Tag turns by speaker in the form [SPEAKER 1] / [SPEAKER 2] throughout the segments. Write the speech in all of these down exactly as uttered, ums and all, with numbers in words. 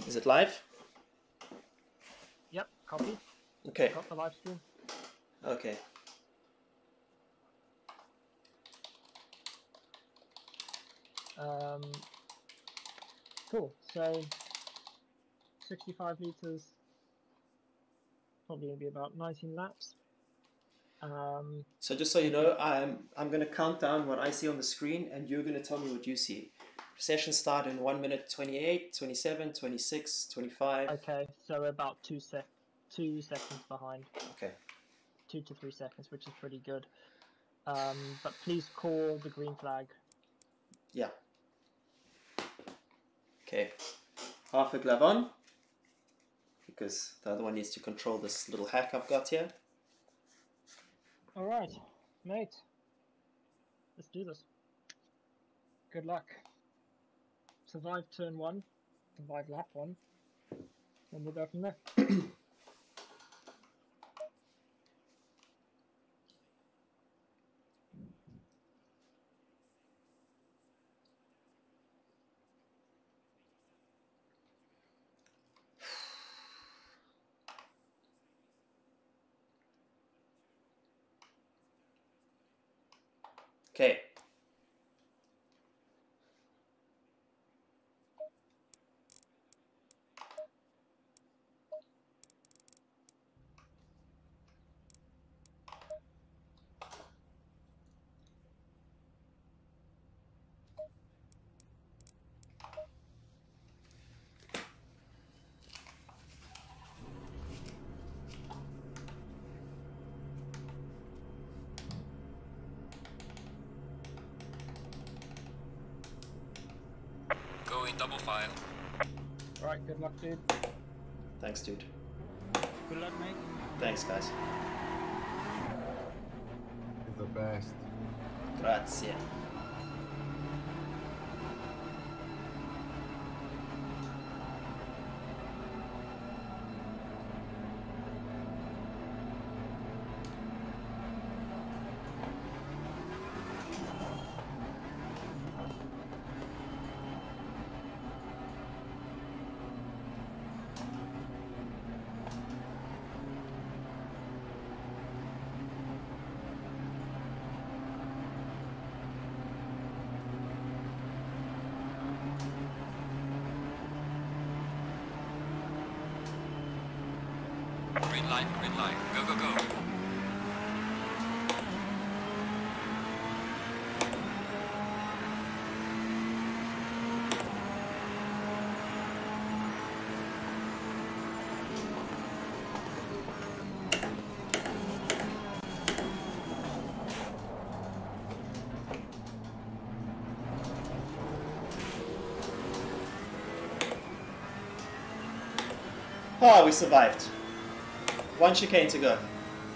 [SPEAKER 1] Is it live?
[SPEAKER 2] Yep, copy.
[SPEAKER 1] Okay.
[SPEAKER 2] Got the live stream.
[SPEAKER 1] Okay.
[SPEAKER 2] Um, cool. So sixty-five liters, probably gonna be about nineteen laps. Um,
[SPEAKER 1] so just so you know, I'm I'm gonna count down what I see on the screen, and you're gonna tell me what you see. Session start in one minute twenty-eight, twenty-seven, twenty-six, twenty-five.
[SPEAKER 2] Okay, so we're about two sec, two seconds behind.
[SPEAKER 1] Okay.
[SPEAKER 2] Two to three seconds, which is pretty good. Um, but please call the green flag.
[SPEAKER 1] Yeah. Okay. Half a glove on, because the other one needs to control this little hack I've got here.
[SPEAKER 2] All right, mate. Let's do this. Good luck. Survive turn one, survive lap one, and we'll go from there.
[SPEAKER 1] Okay.
[SPEAKER 3] Going double file.
[SPEAKER 2] Alright, good luck, dude.
[SPEAKER 1] Thanks, dude.
[SPEAKER 2] Good luck, mate.
[SPEAKER 1] Thanks, guys.
[SPEAKER 4] You're the best.
[SPEAKER 1] Grazie.
[SPEAKER 3] Green light, green light. Go, go, go.
[SPEAKER 1] Oh, we survived. One chicane to go.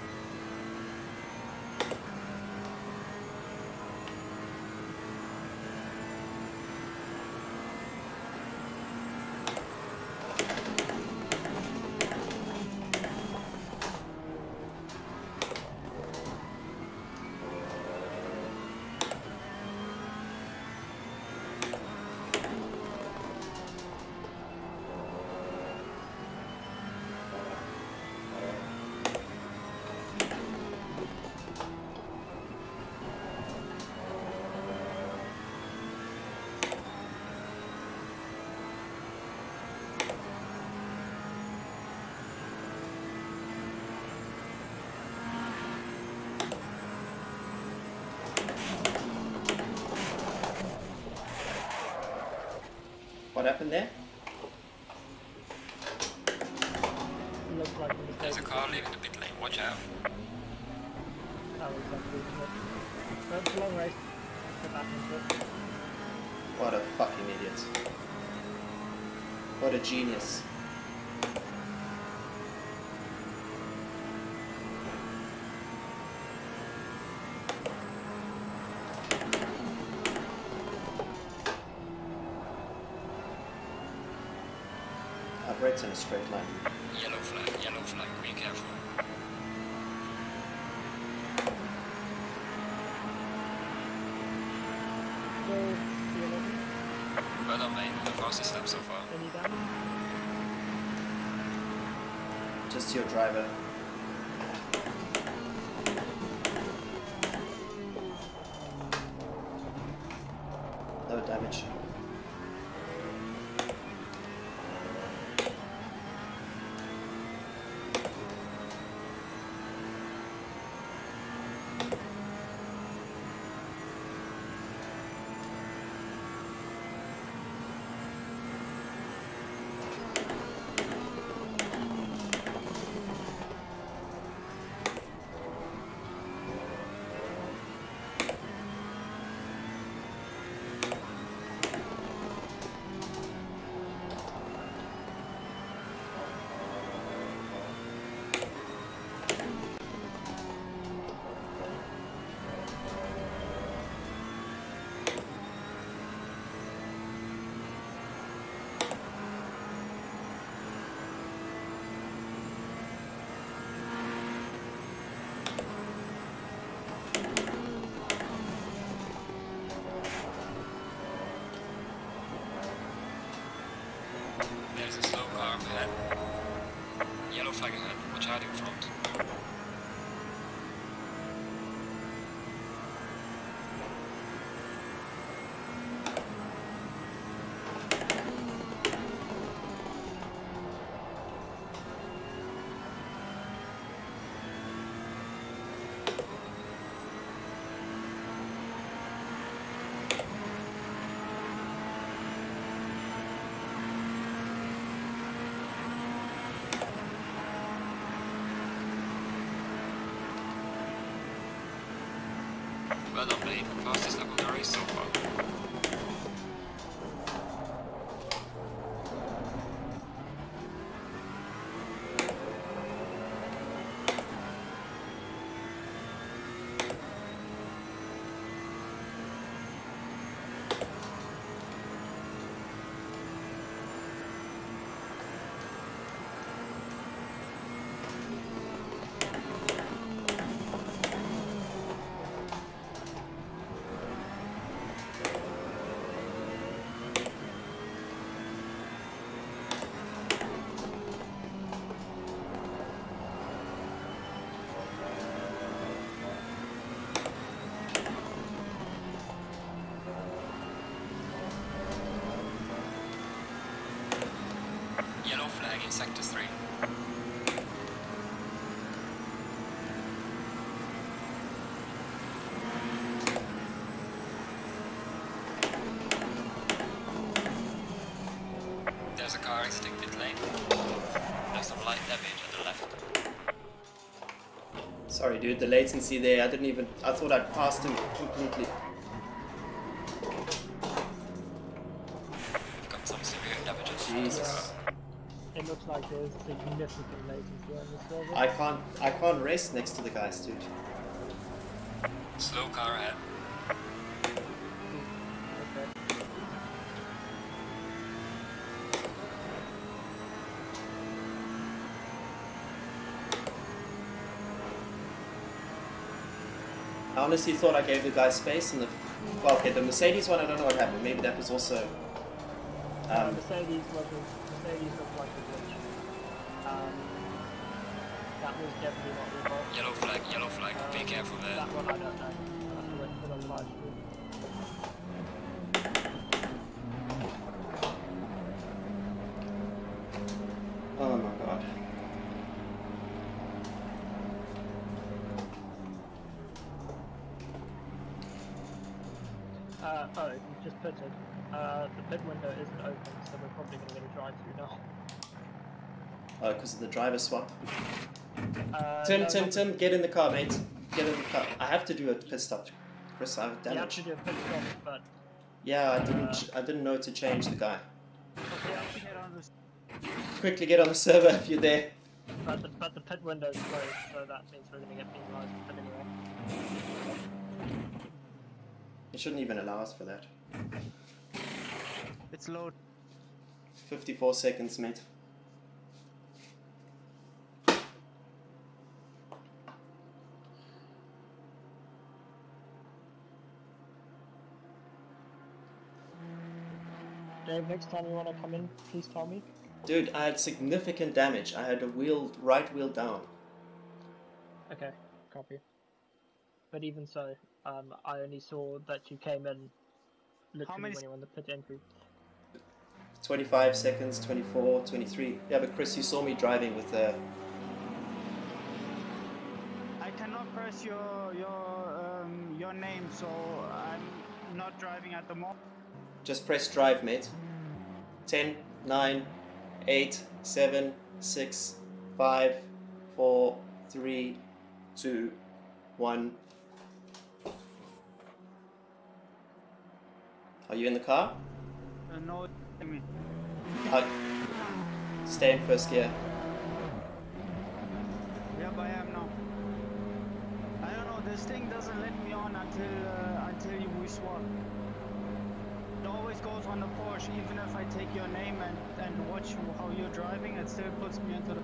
[SPEAKER 1] What happened there?
[SPEAKER 2] Looks like a mistake.
[SPEAKER 3] There's a car leaving the pit lane. Watch out.
[SPEAKER 2] That was unfortunate. But it's a long race. Let's get back into it.
[SPEAKER 1] What a fucking idiot. What a genius. Operates in a straight line.
[SPEAKER 3] Yellow flag, yellow flag. Be careful.
[SPEAKER 2] So, see you later.
[SPEAKER 3] Well done, mate. The fastest lap so far.
[SPEAKER 2] Any damage?
[SPEAKER 1] Just your driver. No damage.
[SPEAKER 3] There's a slow car up ahead. Yellow flag ahead. Watch out in front. Well done, mate. Fastest lap of the race so far. Yellow flag in sector three. There's a car exiting pit lane. There's some light damage at the left.
[SPEAKER 1] Sorry, dude. The latency there. I didn't even. I thought I'd passed him completely.
[SPEAKER 3] We've got some severe damage at the front of the
[SPEAKER 1] Jesus.
[SPEAKER 3] car.
[SPEAKER 2] It looks like there's significant latency on this server.
[SPEAKER 1] I can't. I can't race next to the guys, dude.
[SPEAKER 3] Slow car ahead.
[SPEAKER 2] Okay.
[SPEAKER 1] I honestly thought I gave the guy space in the. Well, okay, the Mercedes one. I don't know what happened. Maybe that was also.
[SPEAKER 2] Uh,
[SPEAKER 1] Um,
[SPEAKER 2] Mercedes was a, Mercedes looked like a glitch. Um, that was definitely not your fault.
[SPEAKER 3] Yellow flag, yellow flag.
[SPEAKER 2] Uh,
[SPEAKER 3] Be careful there.
[SPEAKER 2] That one I don't know. I have to wait for the live stream.
[SPEAKER 1] oh my god.
[SPEAKER 2] Uh, oh, you just put it. Uh, the pit window isn't open, so we're probably going to get a drive-through now.
[SPEAKER 1] Oh, because of the driver swap.
[SPEAKER 2] Uh,
[SPEAKER 1] Tim,
[SPEAKER 2] no,
[SPEAKER 1] Tim,
[SPEAKER 2] not-
[SPEAKER 1] Tim, get in the car, mate. Get in the car. I have to do a pit stop. Chris, I have
[SPEAKER 2] You have
[SPEAKER 1] damage.
[SPEAKER 2] to do a pit stop, but
[SPEAKER 1] Yeah, I didn't. I didn't know to change the guy.
[SPEAKER 2] you have to get on this.
[SPEAKER 1] Quickly get on the server if you're there.
[SPEAKER 2] But the, but the pit window's closed, so that means we're going to get penalised. But anyway.
[SPEAKER 1] It shouldn't even allow us for that.
[SPEAKER 2] It's load.
[SPEAKER 1] fifty-four seconds, mate.
[SPEAKER 2] Dave, next time you want to come in, please tell me.
[SPEAKER 1] Dude, I had significant damage. I had a wheel, right wheel down.
[SPEAKER 2] Okay, copy. But even so, um, I only saw that you came in literally
[SPEAKER 4] many
[SPEAKER 2] when you were on the pit entry.
[SPEAKER 1] twenty-five seconds, twenty-four, twenty-three. Yeah, but Chris, you saw me driving with the...
[SPEAKER 4] I cannot press your your um, your name, so I'm not driving at the moment.
[SPEAKER 1] Just press drive, mate. ten, nine, eight, seven, six, five, four, three, two, one. Are you in the car?
[SPEAKER 4] Uh, no, I mean,
[SPEAKER 1] Uh, stay in first gear.
[SPEAKER 4] yep, I am now. I don't know. This thing doesn't let me on until uh, until you we swap. It always goes on the Porsche, even if I take your name and and watch how you're driving, it still puts me into the.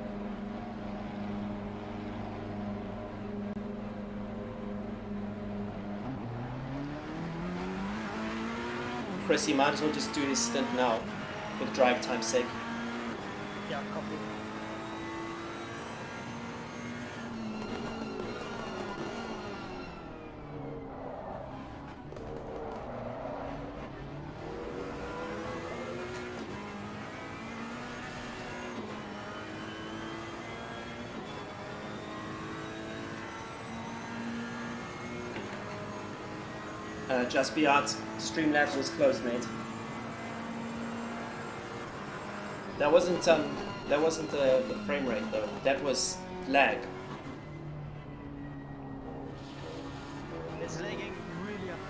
[SPEAKER 1] Chris, you might as well just do his stint now, for the drive time's sake.
[SPEAKER 2] Yeah, copy.
[SPEAKER 1] Uh, just be out. Streamlabs was closed, mate. That wasn't um, that wasn't the, the frame rate though. That was lag.
[SPEAKER 4] It's lagging really up.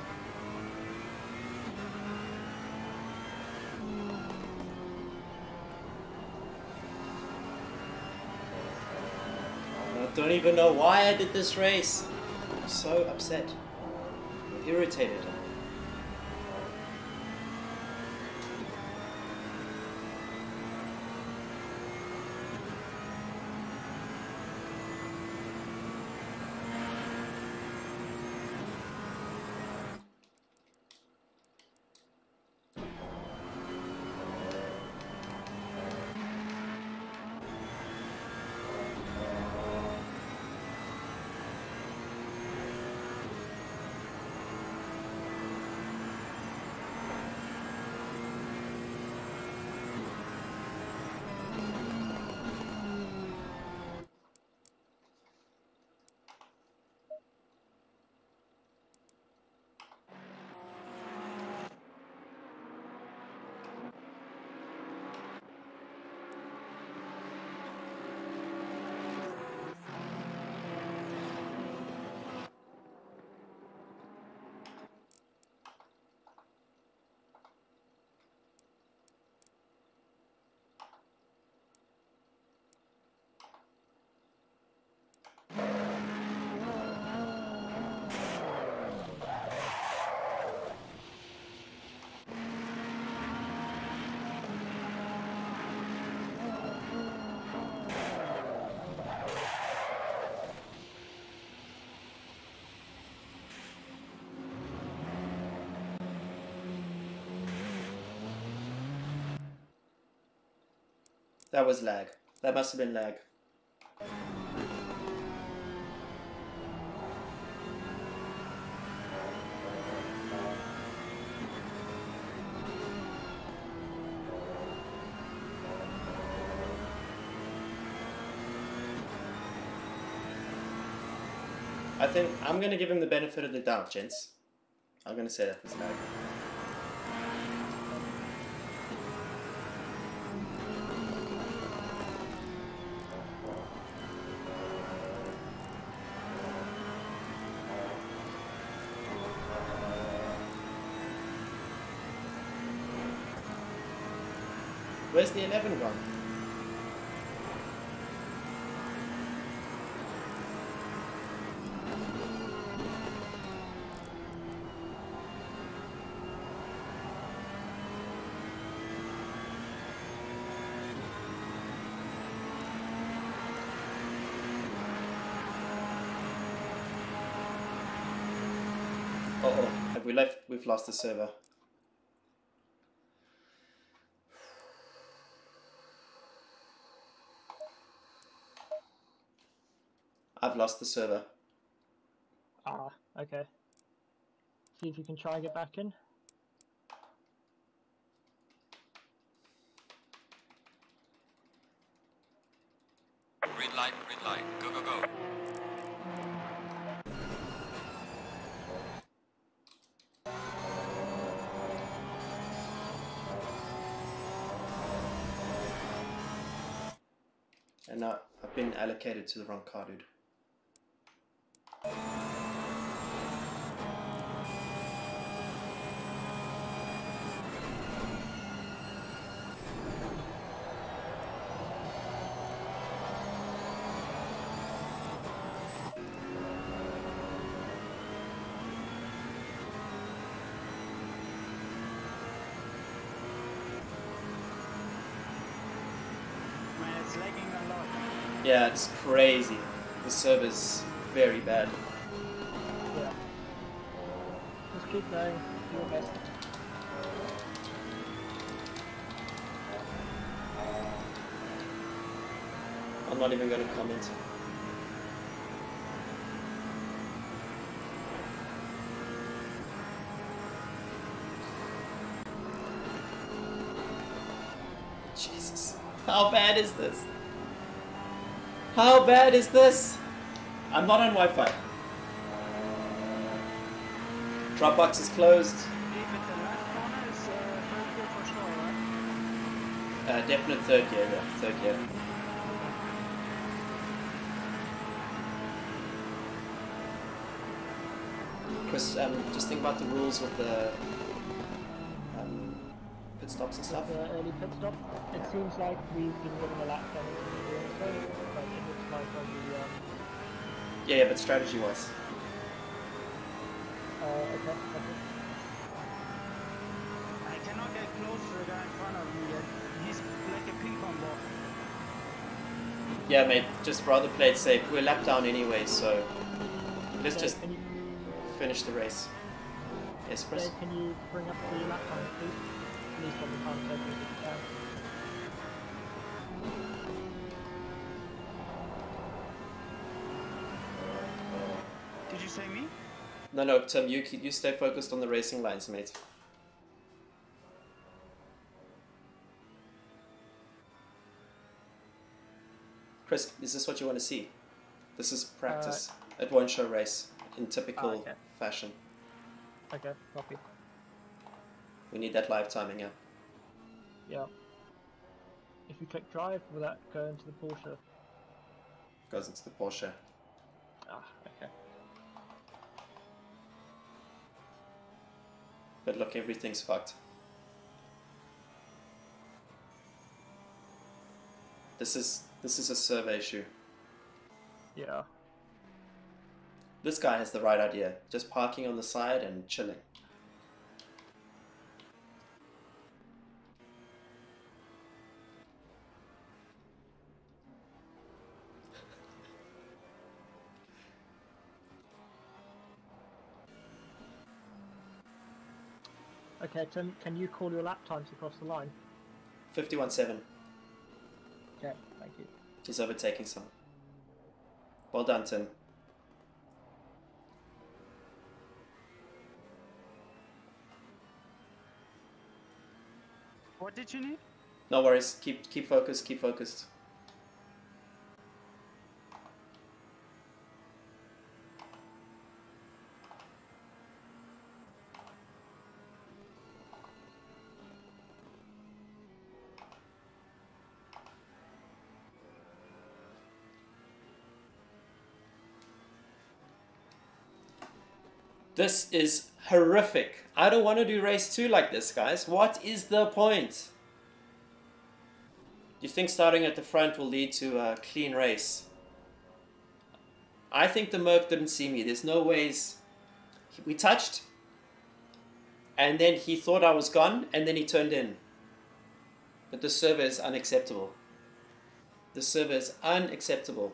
[SPEAKER 1] I don't even know why I did this race. I'm so upset. Irritated. That was lag. That must have been lag. I think I'm gonna give him the benefit of the doubt, gents. I'm gonna say that was lag. Where's the eleven gone? Uh oh, have we left? We've lost the server. I've lost the server.
[SPEAKER 2] Ah, okay. See if you can try and get back in.
[SPEAKER 3] Green light, green light. Go, go, go.
[SPEAKER 1] And now I've been allocated to the wrong car, dude.
[SPEAKER 4] Man, it's lagging a lot.
[SPEAKER 1] Yeah, it's crazy. The server's very bad.
[SPEAKER 2] Yeah. Just keep going. Do your best.
[SPEAKER 1] I'm not even going to comment. Jesus. How bad is this? How bad is this? I'm not on Wi-Fi. Dropbox is closed.
[SPEAKER 4] If it's the last corner, it's uh, third gear for sure, right?
[SPEAKER 1] Uh, definite third gear, yeah. Third gear. Chris, um, just think about the rules with the um, pit stops and stuff.
[SPEAKER 2] The early pit stop. It seems like we've been given a lap down in doing so, but it looks like on the um,
[SPEAKER 1] Yeah, yeah, but strategy-wise.
[SPEAKER 2] uh, okay, okay.
[SPEAKER 4] I cannot get close to the guy in front of me yet. He's like a ping pong ball.
[SPEAKER 1] Yeah, mate, just rather play it safe. We're lap down anyway, so let's
[SPEAKER 2] So
[SPEAKER 1] just
[SPEAKER 2] can you,
[SPEAKER 1] finish the race. Yes, Chris?
[SPEAKER 2] Dave, can you bring up the lap time, please? At least on the time taken if you can.
[SPEAKER 4] Did you say me?
[SPEAKER 1] No, no, Tim, you, keep- you stay focused on the racing lines, mate. Chris, is this what you want to see? This is practice. It won't show race in typical
[SPEAKER 2] Ah, okay.
[SPEAKER 1] fashion.
[SPEAKER 2] Okay, copy.
[SPEAKER 1] We need that live timing, yeah.
[SPEAKER 2] Yeah. If you click drive, will that go into the Porsche?
[SPEAKER 1] Goes into the Porsche.
[SPEAKER 2] Ah, okay.
[SPEAKER 1] But look, everything's fucked. This is this is a server issue.
[SPEAKER 2] Yeah.
[SPEAKER 1] This guy has the right idea. Just parking on the side and chilling.
[SPEAKER 2] Okay, Tim, can you call your lap times across the line?
[SPEAKER 1] fifty-one seven.
[SPEAKER 2] Okay, thank you.
[SPEAKER 1] He's overtaking some. Well done, Tim.
[SPEAKER 4] What did you need?
[SPEAKER 1] No worries. Keep keep focused. Keep focused. This is horrific. I don't want to do race two like this, guys. What is the point? You think starting at the front will lead to a clean race? I think the Merc didn't see me. There's no ways. We touched, and then he thought I was gone, and then he turned in. But the server is unacceptable. The server is unacceptable.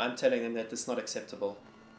[SPEAKER 1] I'm telling them that this is not acceptable.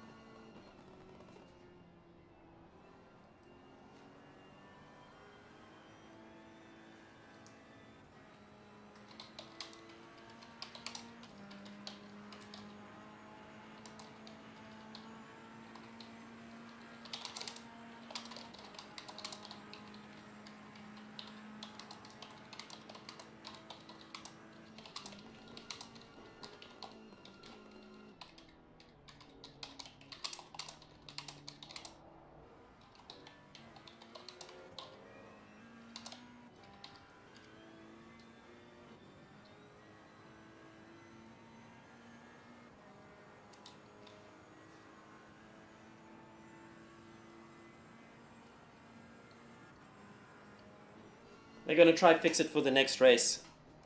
[SPEAKER 1] They're going to try fix it for the next race.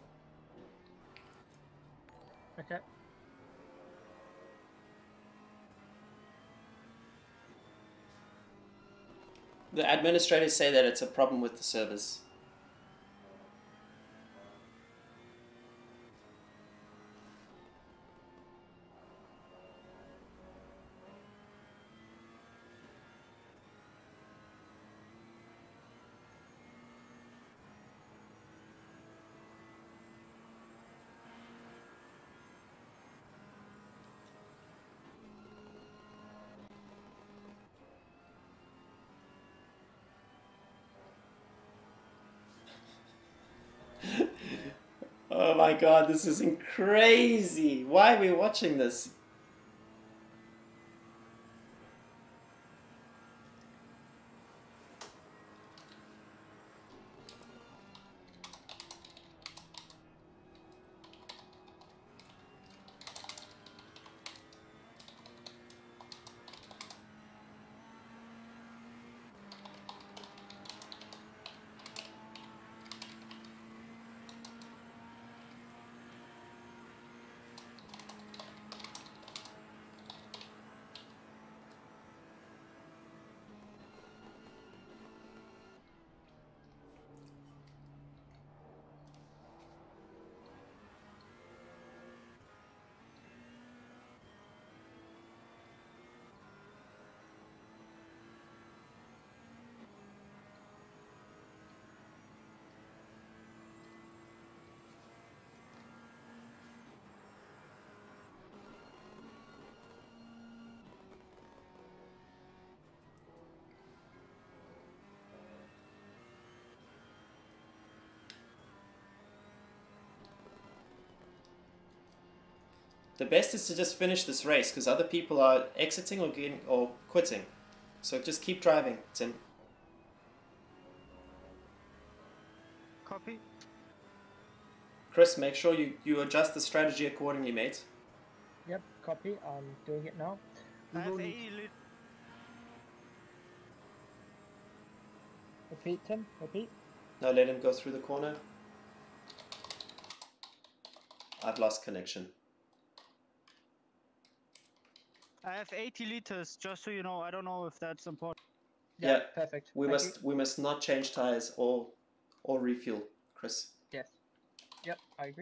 [SPEAKER 2] Okay.
[SPEAKER 1] The administrators say that it's a problem with the servers. Oh my god, this is crazy. Why are we watching this? The best is to just finish this race because other people are exiting or getting or quitting. So just keep driving, Tim.
[SPEAKER 4] Copy.
[SPEAKER 1] Chris, make sure you, you adjust the strategy accordingly, mate.
[SPEAKER 2] Yep, copy. I'm doing it now. We
[SPEAKER 4] I have
[SPEAKER 2] will need-
[SPEAKER 4] eighty lit.
[SPEAKER 2] Repeat, Tim. Repeat.
[SPEAKER 1] Now let him go through the corner. I've lost connection.
[SPEAKER 4] I have eighty liters, just so you know. I don't know if that's important.
[SPEAKER 2] Yeah,
[SPEAKER 1] Yeah,
[SPEAKER 2] perfect.
[SPEAKER 1] We
[SPEAKER 2] Thank
[SPEAKER 1] must
[SPEAKER 2] you.
[SPEAKER 1] we must not change tires or or refuel, Chris.
[SPEAKER 2] Yes. Yep, I agree.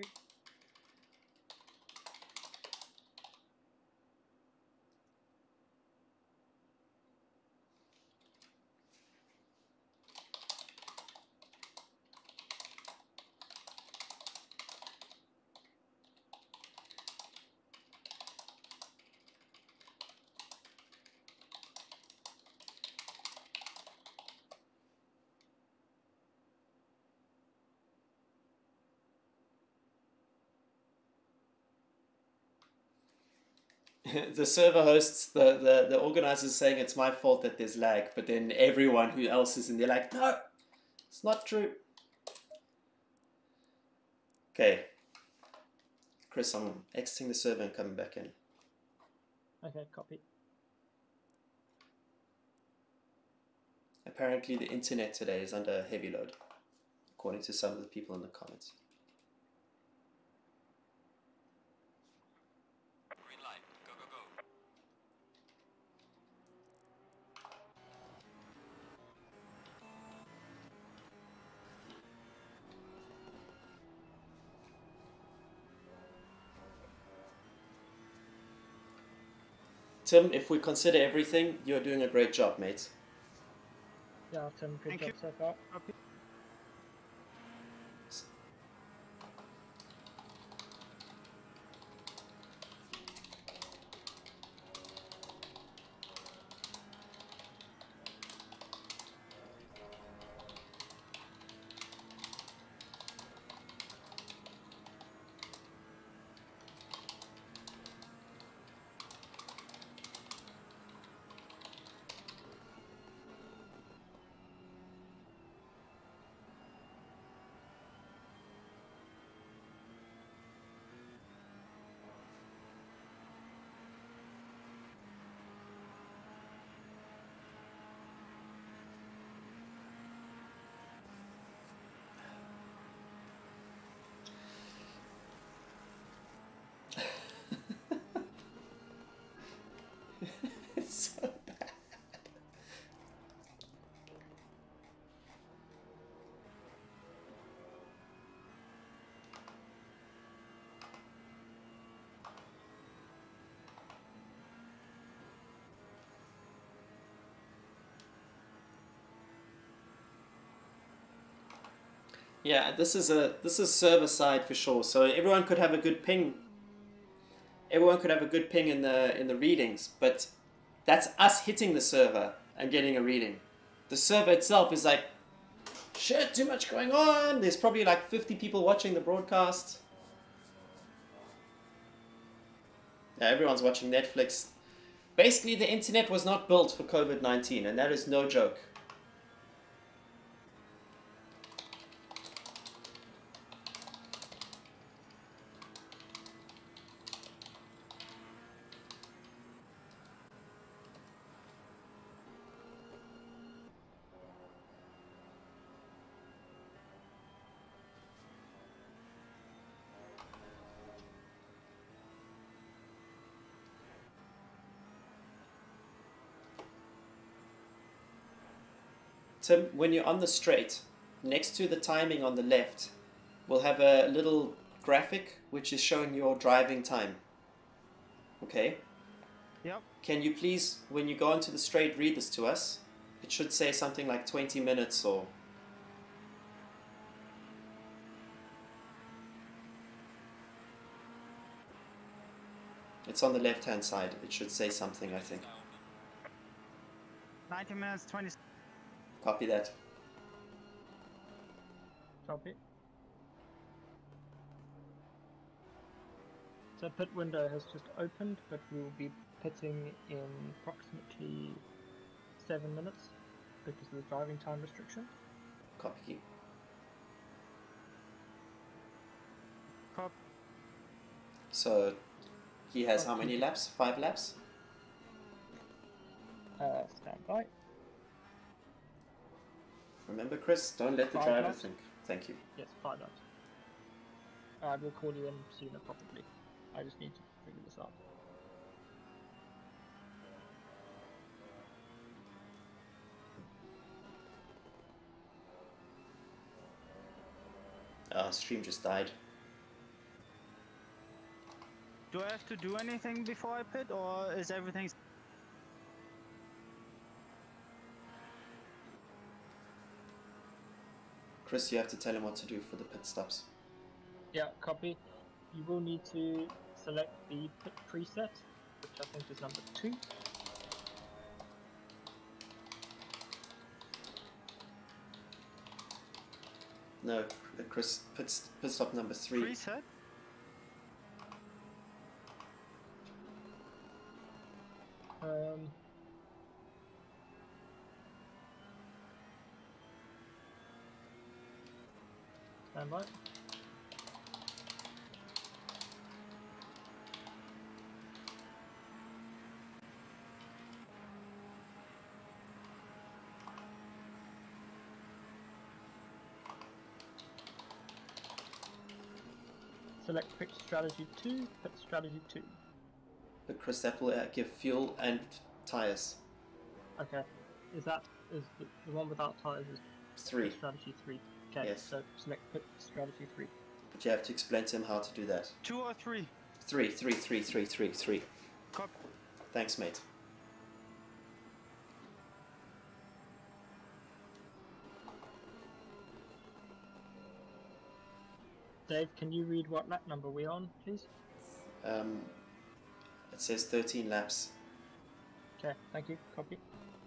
[SPEAKER 1] The server hosts, the, the, the organizers saying it's my fault that there's lag, but then everyone who else is in there like, no, it's not true. Okay. Chris, I'm exiting the server and coming back in.
[SPEAKER 2] Okay, copy.
[SPEAKER 1] Apparently the internet today is under heavy load, according to some of the people in the comments.
[SPEAKER 3] Green light. Go, go, go.
[SPEAKER 1] Tim, if we consider everything, you're doing a great job, mate.
[SPEAKER 2] Yeah, Tim, good
[SPEAKER 4] Thank
[SPEAKER 2] job
[SPEAKER 4] you.
[SPEAKER 2] so far.
[SPEAKER 1] It's so bad. Yeah, this is a this is server side for sure. So everyone could have a good ping. Everyone could have a good ping in the in the readings, but that's us hitting the server and getting a reading. The server itself is like, shit, too much going on. There's probably like fifty people watching the broadcast. Yeah, everyone's watching Netflix. Basically, the internet was not built for COVID nineteen, and that is no joke. Tim, when you're on the straight, next to the timing on the left, we'll have a little graphic which is showing your driving time. Okay?
[SPEAKER 4] Yep.
[SPEAKER 1] Can you please, when you go onto the straight, read this to us? It should say something like twenty minutes or... It's on the left-hand side. It should say something, I think.
[SPEAKER 4] ninety minutes, twenty.
[SPEAKER 1] Copy that.
[SPEAKER 2] Copy. So pit window has just opened, but we will be pitting in approximately seven minutes because of the driving time restriction.
[SPEAKER 1] Copy.
[SPEAKER 4] Cop.
[SPEAKER 1] So he has how many laps? Five laps?
[SPEAKER 2] Uh, stand by.
[SPEAKER 1] Remember, Chris, don't let the
[SPEAKER 2] Five
[SPEAKER 1] driver
[SPEAKER 2] laps?
[SPEAKER 1] think. Thank you.
[SPEAKER 2] Yes, five laps. I will call you in sooner probably. I just need to figure this out.
[SPEAKER 1] Uh, stream just died.
[SPEAKER 4] Do I have to do anything before I pit, or is everything?
[SPEAKER 1] Chris, you have to tell him what to do for the pit stops.
[SPEAKER 2] Yeah, copy. You will need to select the pit preset, which I think is number two.
[SPEAKER 1] No, Chris, pit, pit stop number three.
[SPEAKER 4] Preset?
[SPEAKER 2] Um, stand by. Select pit strategy two, pit strategy two.
[SPEAKER 1] But Chris, that will uh, give fuel and tires.
[SPEAKER 2] Okay, is that is the, the one without tires is
[SPEAKER 1] Three.
[SPEAKER 2] pit strategy three? Okay,
[SPEAKER 1] Yes.
[SPEAKER 2] so select pit strategy three.
[SPEAKER 1] But you have to explain to him how to do that.
[SPEAKER 4] Two or three?
[SPEAKER 1] Three, three, three, three, three, three.
[SPEAKER 4] Cop.
[SPEAKER 1] Thanks, mate.
[SPEAKER 2] Dave, can you read what lap number we're on, please?
[SPEAKER 1] Um, it says thirteen laps.
[SPEAKER 2] Okay, thank you. Copy.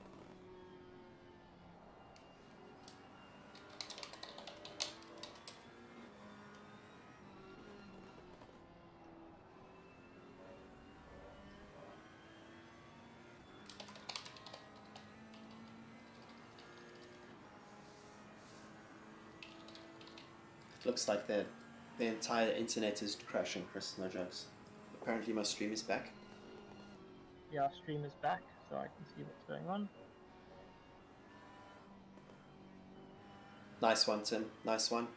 [SPEAKER 1] Looks like the the entire internet is crashing, Chris. No jokes. Apparently, my stream is back.
[SPEAKER 2] Yeah, our stream is back, so I can see what's going on.
[SPEAKER 1] Nice one, Tim. Nice one.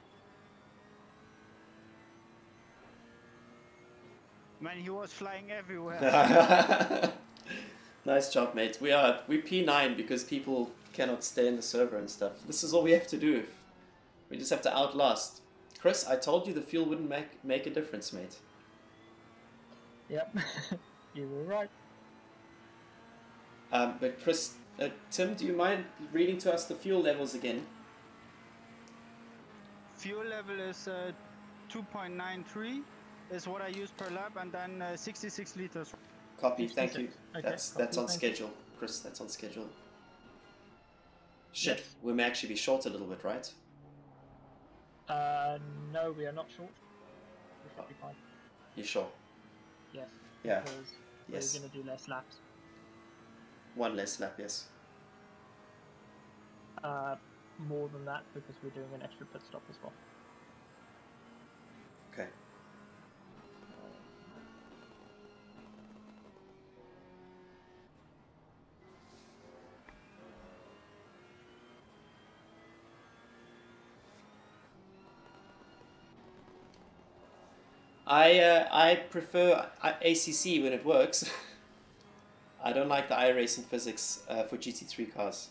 [SPEAKER 4] Man, he was flying everywhere.
[SPEAKER 1] Nice job, mate. We are we P nine because people cannot stay in the server and stuff. This is all we have to do. We just have to outlast. Chris, I told you the fuel wouldn't make make a difference, mate.
[SPEAKER 2] Yep, you were right.
[SPEAKER 1] Um, but Chris, uh, Tim, do you mind reading to us the fuel levels again?
[SPEAKER 4] Fuel level is uh, two point nine three is what I use per lap, and then uh, sixty-six liters.
[SPEAKER 1] Copy, thank you.
[SPEAKER 2] Okay,
[SPEAKER 1] That's
[SPEAKER 2] copy,
[SPEAKER 1] that's on
[SPEAKER 2] thank you.
[SPEAKER 1] schedule, Chris. That's on schedule. Shit,
[SPEAKER 2] Yes.
[SPEAKER 1] we may actually be short a little bit, right?
[SPEAKER 2] Uh, no, we are not short. We should be fine.
[SPEAKER 1] You sure?
[SPEAKER 2] Yes.
[SPEAKER 1] Yeah.
[SPEAKER 2] Because
[SPEAKER 1] Yes.
[SPEAKER 2] we're going to do less laps.
[SPEAKER 1] One less lap, yes.
[SPEAKER 2] Uh, more than that because we're doing an extra pit stop as well.
[SPEAKER 1] Okay. I uh, I prefer A C C when it works. I don't like the iRacing physics uh, for G T three cars.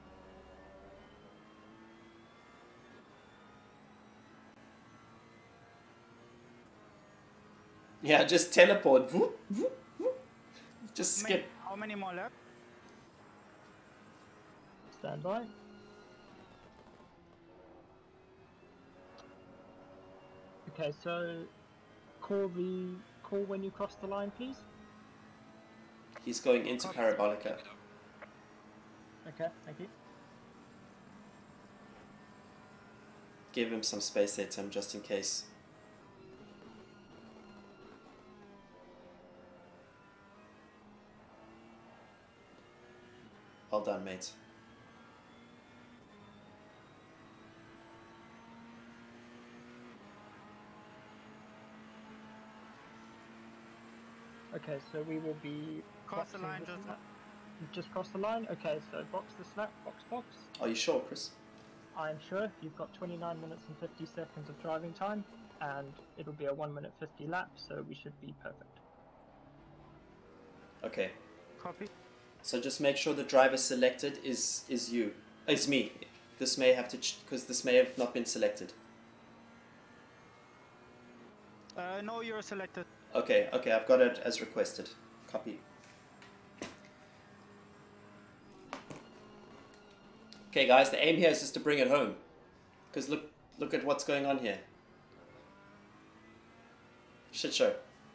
[SPEAKER 1] Yeah, just teleport. Whoop, whoop, whoop. Just
[SPEAKER 4] How many-
[SPEAKER 1] skip.
[SPEAKER 4] How many more laps?
[SPEAKER 2] Stand by. Okay, so call the call when you cross the line, please.
[SPEAKER 1] He's going into Parabolica.
[SPEAKER 2] Okay, thank you.
[SPEAKER 1] Give him some space there, Tim, just in case. Well done, mate.
[SPEAKER 2] Okay, so we will be
[SPEAKER 4] Cross the
[SPEAKER 2] boxing
[SPEAKER 4] line,
[SPEAKER 2] this
[SPEAKER 4] just
[SPEAKER 2] lap. Just cross the line. Okay, so box the slap, box box.
[SPEAKER 1] Are you sure, Chris?
[SPEAKER 2] I'm sure you've got twenty-nine minutes and fifty seconds of driving time, and it'll be a one minute fifty lap, so we should be perfect.
[SPEAKER 1] Okay.
[SPEAKER 4] Copy.
[SPEAKER 1] So just make sure the driver selected is is you. Is me. This may have to because this may have not been selected.
[SPEAKER 4] Uh, no, you're selected.
[SPEAKER 1] Okay, okay, I've got it as requested. Copy. Okay, guys, the aim here is just to bring it home. Because look, look at what's going on here. Shit show.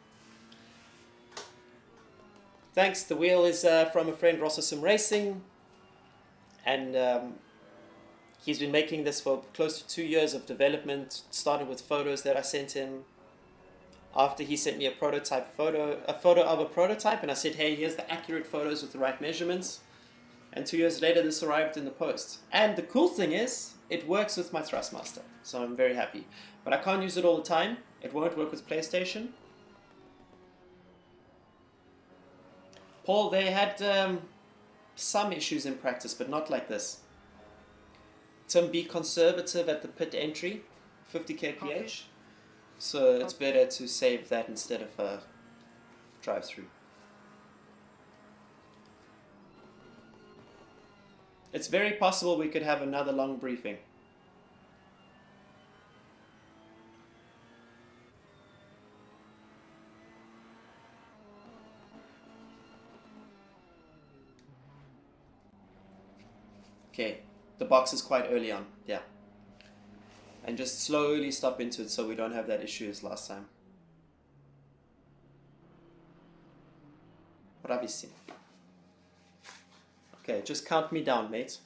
[SPEAKER 1] Thanks. The wheel is uh, from a friend, Kessel Racing, and um, he's been making this for close to two years of development. Started with photos that I sent him. After he sent me a prototype photo, a photo of a prototype, and I said, hey, here's the accurate photos with the right measurements. And two years later, this arrived in the post. And the cool thing is, it works with my Thrustmaster, so I'm very happy. But I can't use it all the time. It won't work with PlayStation. Paul, they had um, some issues in practice, but not like this. Tim, be conservative at the pit entry, fifty kilometers per hour. So it's better to save that instead of a drive-through. It's very possible we could have another long briefing. The box is quite early on, yeah. And just slowly stop into it so we don't have that issue as last time. Bravissimo. Okay, just count me down, mate.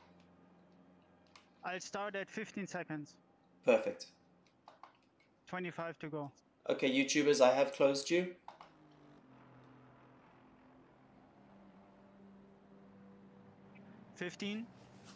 [SPEAKER 4] I'll start at fifteen seconds.
[SPEAKER 1] Perfect.
[SPEAKER 4] twenty-five to go.
[SPEAKER 1] Okay, YouTubers, I have closed you.
[SPEAKER 4] fifteen.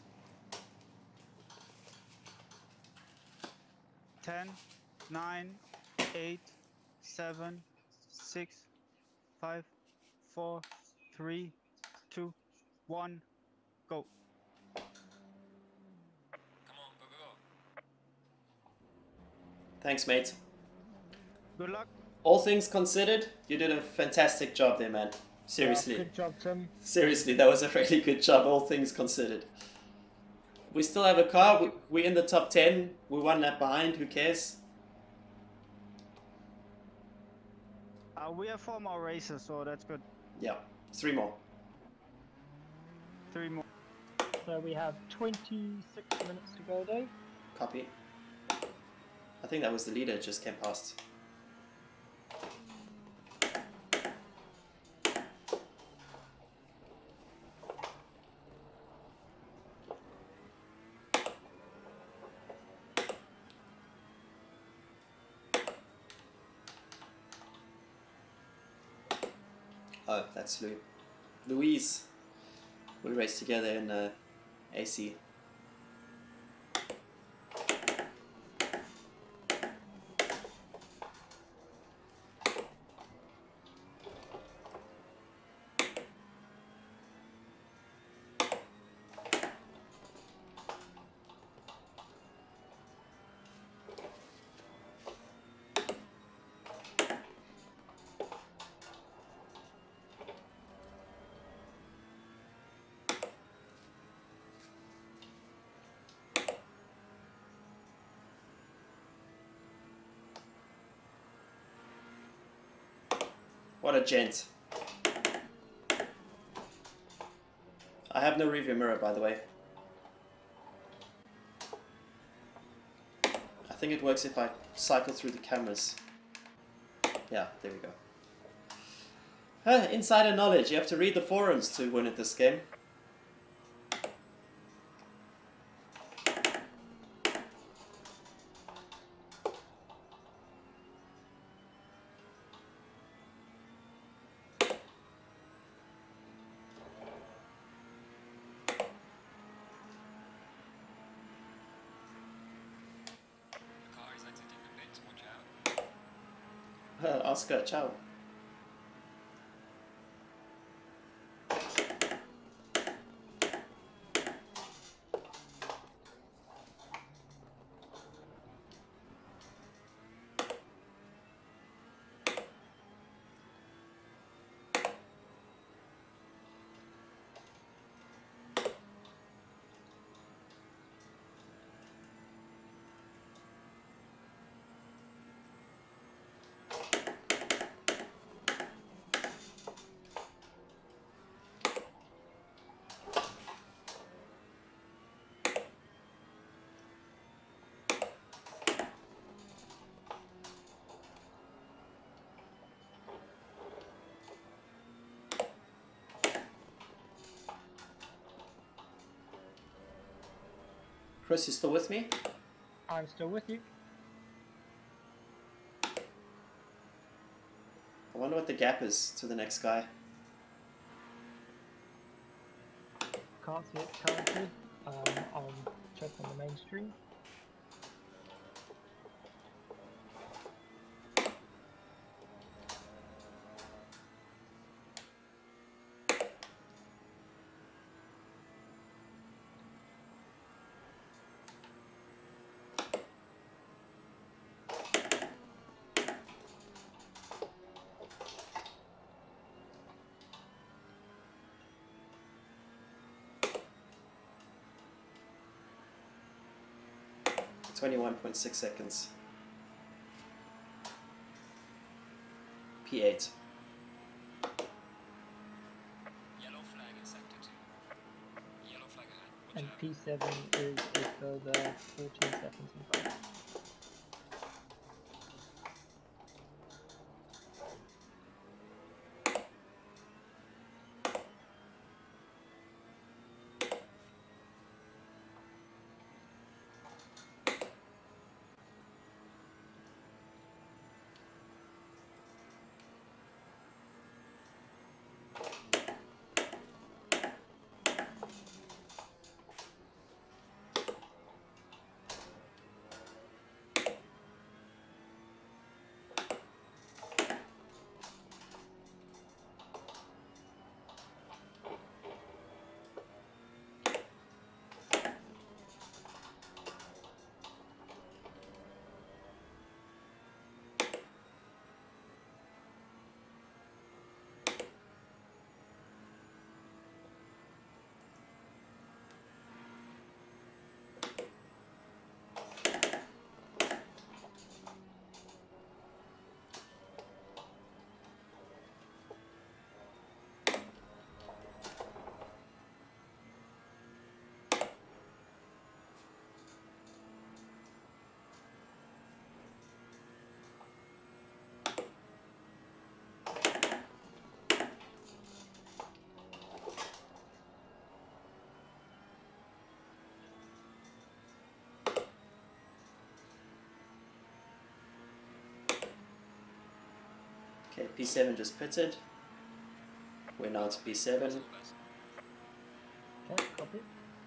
[SPEAKER 4] ten, nine, eight, seven, six, five, four, three, two, one, go.
[SPEAKER 3] Come on, go, go, go.
[SPEAKER 1] Thanks, mate.
[SPEAKER 4] Good luck.
[SPEAKER 1] All things considered, you did a fantastic job there, man. Seriously.
[SPEAKER 2] Yeah, good job, Tim.
[SPEAKER 1] Seriously, that was a really good job, all things considered. We still have a car. We, we're in the top ten. We're one lap behind. Who cares?
[SPEAKER 4] Uh, we have four more races, so that's good.
[SPEAKER 1] Yeah, three more.
[SPEAKER 4] Three more.
[SPEAKER 2] So we have twenty-six minutes to go, Dave.
[SPEAKER 1] Copy. I think that was the leader, just came past. Oh, that's Lou. Louise. We raced together in uh, A C. What a gent. I have no rearview mirror, by the way. I think it works if I cycle through the cameras. Yeah, there we go. Uh, insider knowledge. You have to read the forums to win at this game. Oscar, ciao. Chris, you still with me?
[SPEAKER 2] I'm still with you.
[SPEAKER 1] I wonder what the gap is to the next guy.
[SPEAKER 2] Can't see it currently. Um, I'll check on the main stream.
[SPEAKER 1] twenty-one point six seconds. P eight.
[SPEAKER 3] Yellow flag in sector two. Yellow flag ahead.
[SPEAKER 2] And P seven is a further fourteen seconds in front.
[SPEAKER 1] Okay, P seven just pitted. We're now to P seven.
[SPEAKER 2] Okay, copy.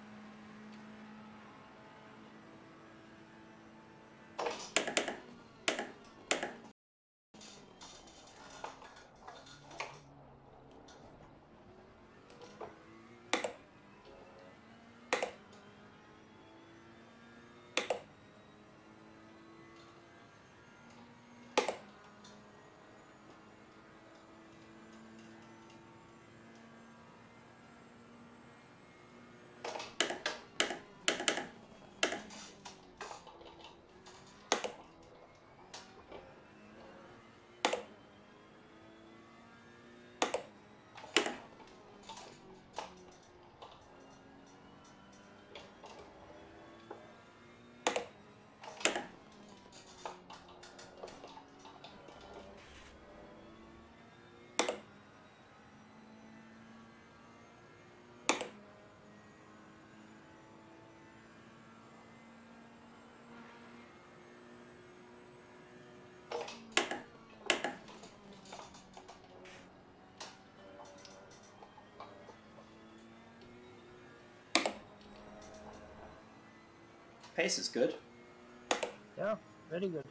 [SPEAKER 1] Pace is good.
[SPEAKER 2] Yeah, very good.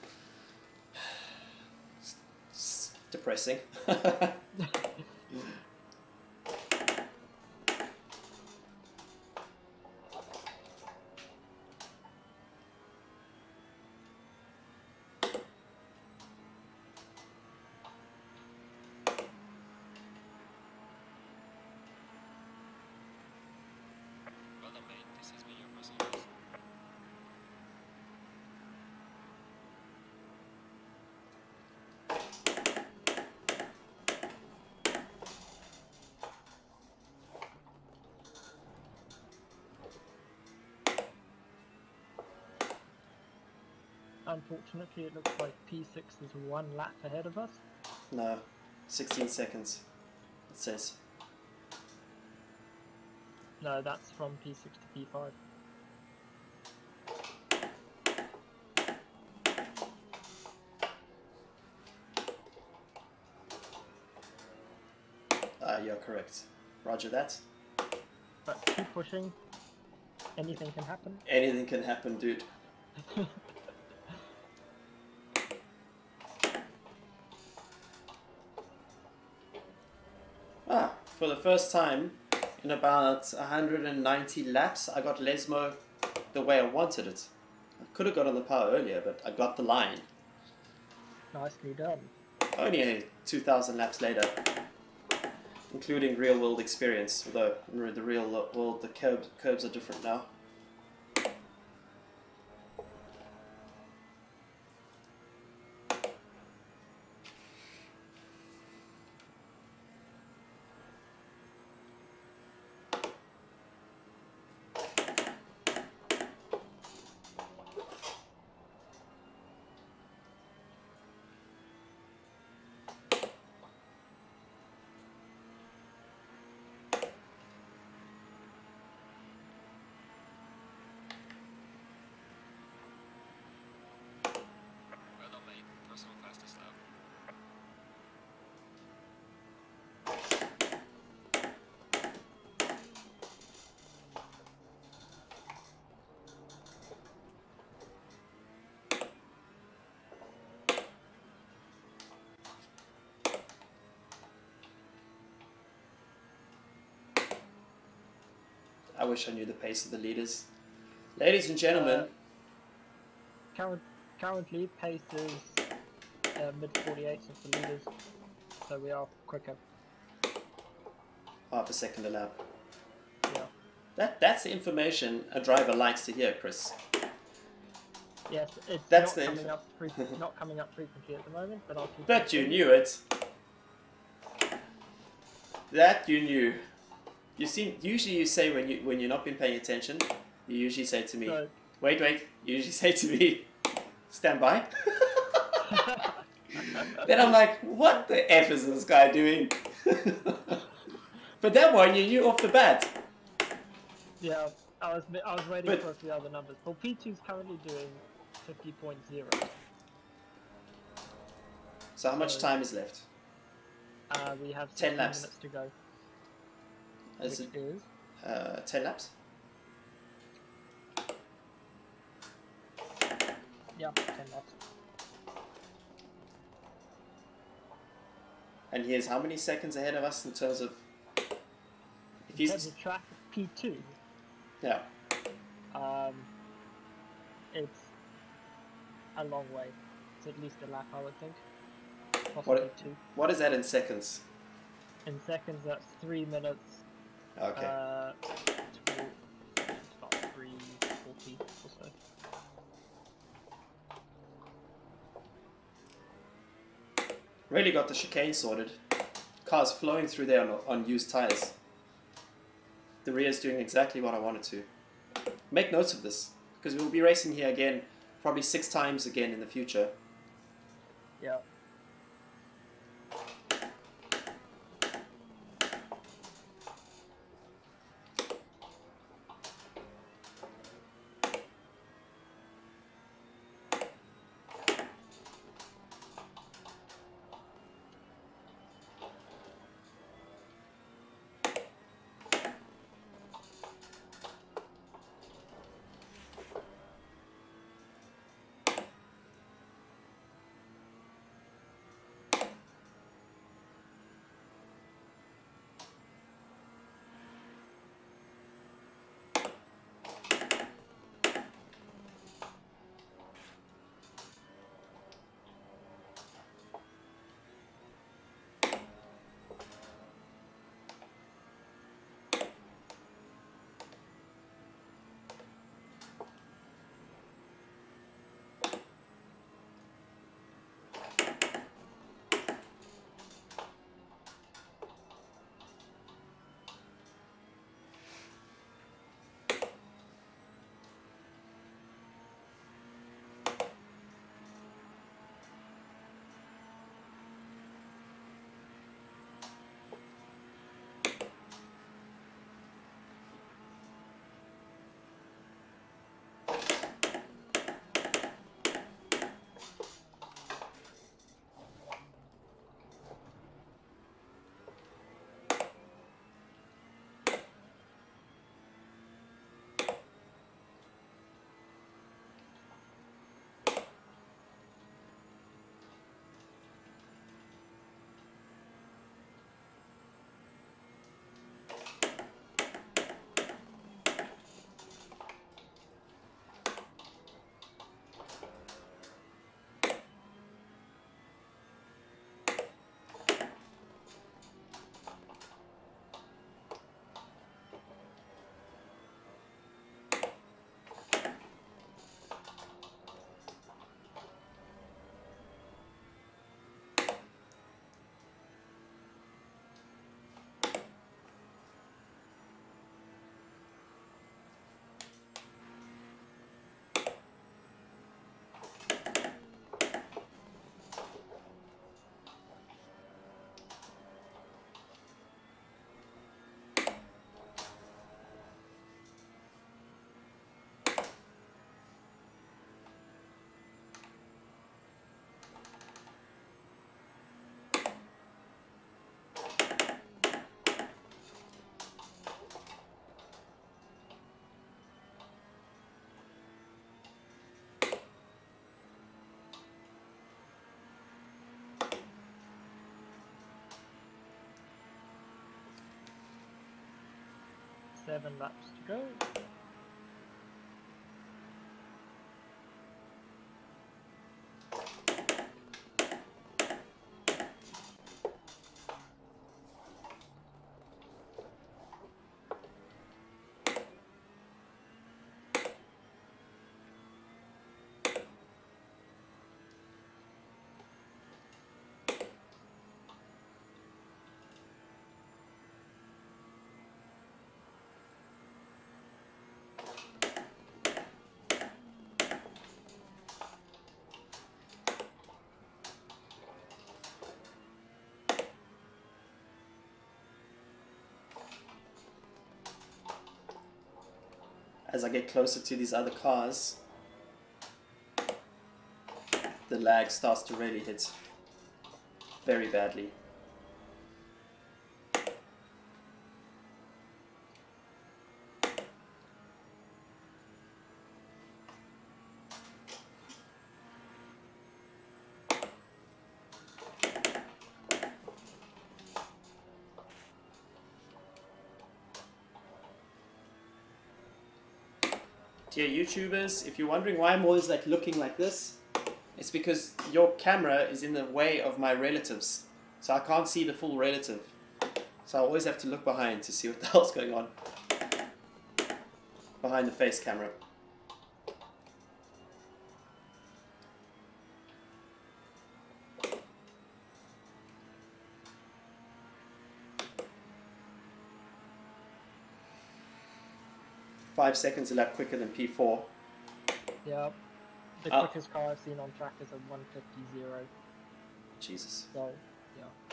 [SPEAKER 1] It's depressing.
[SPEAKER 3] Well done, mate. This has been your personal best.
[SPEAKER 2] Unfortunately, it looks like P six is one lap ahead of us.
[SPEAKER 1] No, sixteen seconds, it says.
[SPEAKER 2] No, that's from P six to P five.
[SPEAKER 1] Ah, you're correct. Roger that.
[SPEAKER 2] But keep pushing. Anything can happen.
[SPEAKER 1] Anything can happen, dude. Ah, for the first time in about one hundred ninety laps, I got Lesmo the way I wanted it. I could have got on the power earlier, but I got the line.
[SPEAKER 2] Nicely done.
[SPEAKER 1] Only two thousand laps later, including real world experience, although in the real world the curbs, curbs are different now. I wish I knew the pace of the leaders. Ladies and gentlemen,
[SPEAKER 2] Uh, current, currently, pace is uh, mid forty-eights of the leaders, so we are quicker.
[SPEAKER 1] half a second a lap.
[SPEAKER 2] Yeah.
[SPEAKER 1] That that's the information a driver likes to hear, Chris.
[SPEAKER 2] Yes, it's
[SPEAKER 1] That's
[SPEAKER 2] not
[SPEAKER 1] the
[SPEAKER 2] coming
[SPEAKER 1] info.
[SPEAKER 2] up fre- not coming up frequently at the moment, but I'll keep.
[SPEAKER 1] But you
[SPEAKER 2] it
[SPEAKER 1] knew it. That you knew. You seem usually you say when you when you're not been paying attention, you usually say to me,
[SPEAKER 2] So,
[SPEAKER 1] wait, wait. You usually say to me, stand by. Then I'm like, what the F is this guy doing? But that one you knew off the bat.
[SPEAKER 2] yeah, I was I was waiting
[SPEAKER 1] But-
[SPEAKER 2] for a few other numbers. Well, P two's currently doing fifty point zero.
[SPEAKER 1] So how much
[SPEAKER 2] So-
[SPEAKER 1] time is left?
[SPEAKER 2] Uh, we have
[SPEAKER 1] Ten
[SPEAKER 2] sixteen
[SPEAKER 1] laps.
[SPEAKER 2] minutes to go,
[SPEAKER 1] Is
[SPEAKER 2] which
[SPEAKER 1] it
[SPEAKER 2] is
[SPEAKER 1] uh, ten laps?
[SPEAKER 2] yeah, ten laps.
[SPEAKER 1] And here's how many seconds ahead of us in terms of. If
[SPEAKER 2] In
[SPEAKER 1] he's
[SPEAKER 2] terms of track, P two,
[SPEAKER 1] yeah.
[SPEAKER 2] um, it's a long way. It's at least a lap, I would think. Possibly
[SPEAKER 1] What
[SPEAKER 2] two.
[SPEAKER 1] what is that in seconds?
[SPEAKER 2] In seconds, that's three minutes.
[SPEAKER 1] Okay.
[SPEAKER 2] Uh, twelve, it's about three forty or so.
[SPEAKER 1] Really got the chicane sorted. Cars flowing through there on, on used tires. The rear's doing exactly what I wanted to. Make notes of this, because we'll be racing here again, probably six times again in the future.
[SPEAKER 2] Yeah. Seven laps to go.
[SPEAKER 1] As I get closer to these other cars, the lag starts to really hit very badly. Dear YouTubers, if you're wondering why I'm always like looking like this, it's because your camera is in the way of my relatives. So I can't see the full relative. So I always have to look behind to see what the hell's going on. Behind the face camera. Five seconds a lap quicker than P four.
[SPEAKER 2] Yeah, the
[SPEAKER 1] Oh.
[SPEAKER 2] quickest car I've seen on track is a one fifty zero.
[SPEAKER 1] Jesus.
[SPEAKER 2] So, yeah.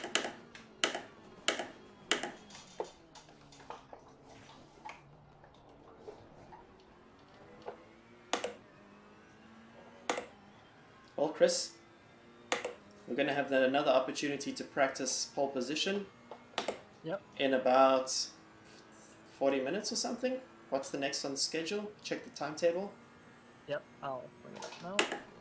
[SPEAKER 1] Well, Chris, we're going to have then another opportunity to practice pole position.
[SPEAKER 2] Yep.
[SPEAKER 1] In about forty minutes or something. What's the next on the schedule? Check the timetable.
[SPEAKER 2] Yep, I'll bring it up now.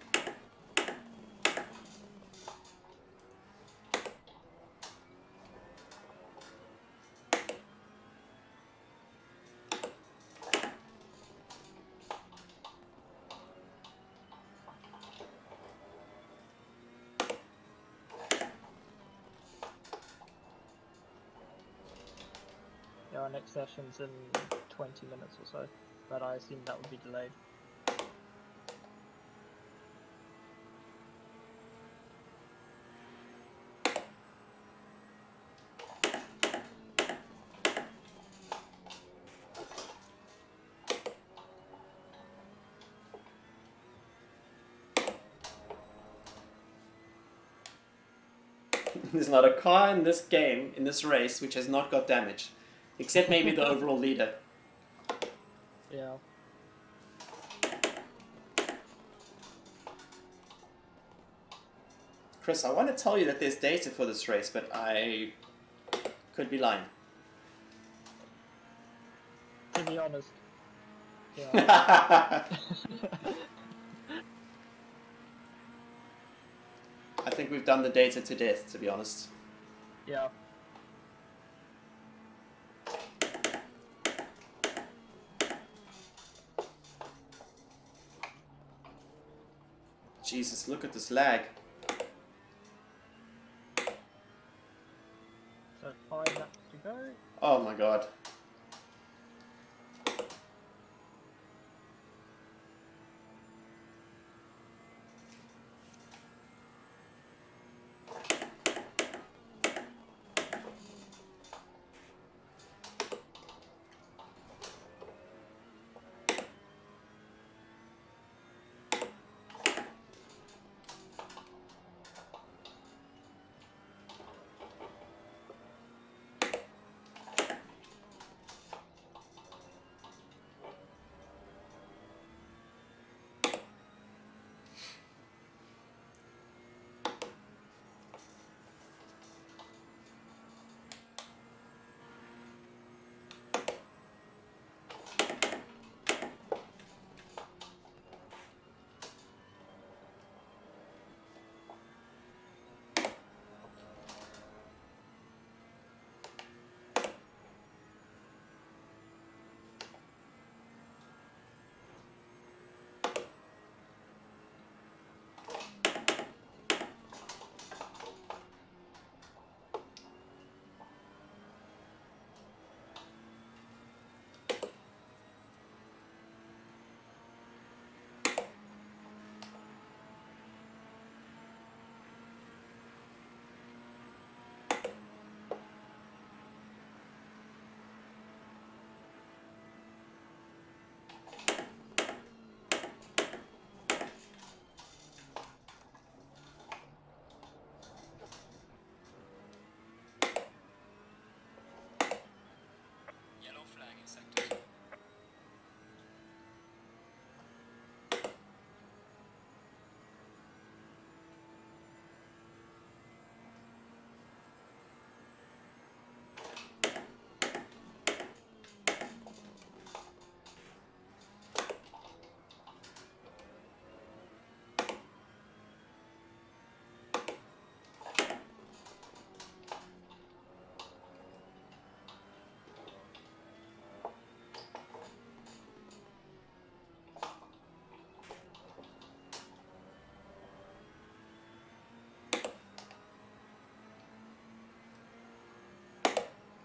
[SPEAKER 2] Yeah, our next session's in twenty minutes or so, but I assume that would be delayed.
[SPEAKER 1] There's not a car in this game, in this race, which has not got damage. Except maybe the overall leader.
[SPEAKER 2] Yeah.
[SPEAKER 1] Chris, I want to tell you that there's data for this race, but I could be lying.
[SPEAKER 2] To be honest. Yeah.
[SPEAKER 1] I think we've done the data to death, to be honest.
[SPEAKER 2] Yeah.
[SPEAKER 1] Jesus, look at this lag.
[SPEAKER 2] So five laps to go.
[SPEAKER 1] Oh my god.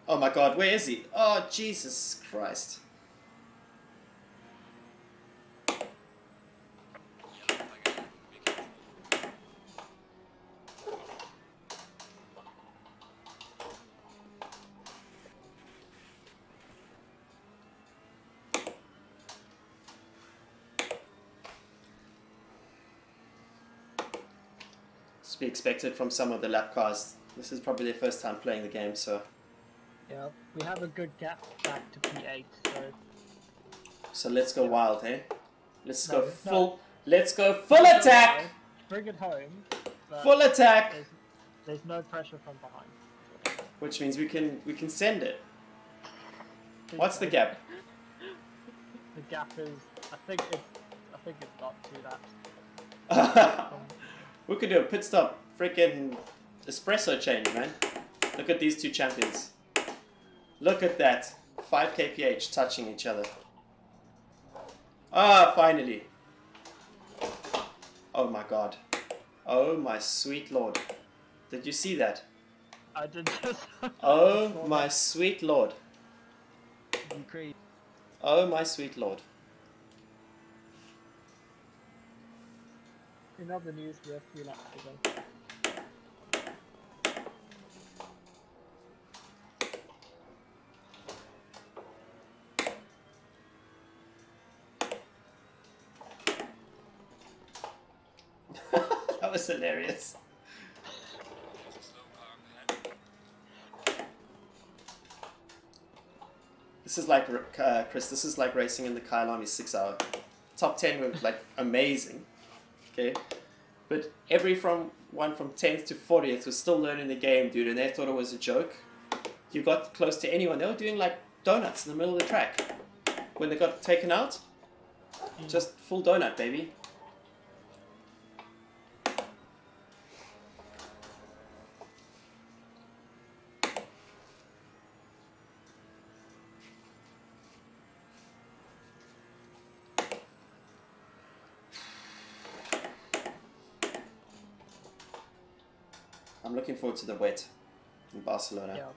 [SPEAKER 1] Oh my god, where is he? Oh, Jesus Christ.
[SPEAKER 3] Yellow flag ahead. Be careful.
[SPEAKER 1] To be expected from some of the lap cars. This is probably their first time playing the game, so
[SPEAKER 2] Yeah, we have a good gap back to P eight, so
[SPEAKER 1] so let's go
[SPEAKER 2] Yeah.
[SPEAKER 1] wild, hey? Let's
[SPEAKER 2] No,
[SPEAKER 1] go
[SPEAKER 2] no.
[SPEAKER 1] full. Let's go full attack.
[SPEAKER 2] bring it home. But
[SPEAKER 1] Full attack.
[SPEAKER 2] There's, there's no pressure from behind.
[SPEAKER 1] Which means we can we can send it. What's the gap?
[SPEAKER 2] The gap is, I think it's, I think it's not two laps. Um,
[SPEAKER 1] We could do a pit stop, freaking espresso change, man. Look at these two champions. Look at that. five K P H touching each other. Ah, finally. Oh my god. Oh my sweet lord. Did you see that?
[SPEAKER 2] I did just.
[SPEAKER 1] Oh my sweet lord.
[SPEAKER 4] You crazy.
[SPEAKER 1] Oh my sweet lord.
[SPEAKER 2] In other news, we have three laps to go.
[SPEAKER 1] That was hilarious.
[SPEAKER 3] There's a slow car ahead.
[SPEAKER 1] This is like, uh, Chris, this is like racing in the Kailani six hour. Top ten were like amazing. Okay, but every from one from tenth to fortieth was still learning the game, dude, and they thought it was a joke. You got close to anyone, they were doing like donuts in the middle of the track. When they got taken out, just full donut, baby. I'm looking forward to the wet in Barcelona.
[SPEAKER 2] Yeah.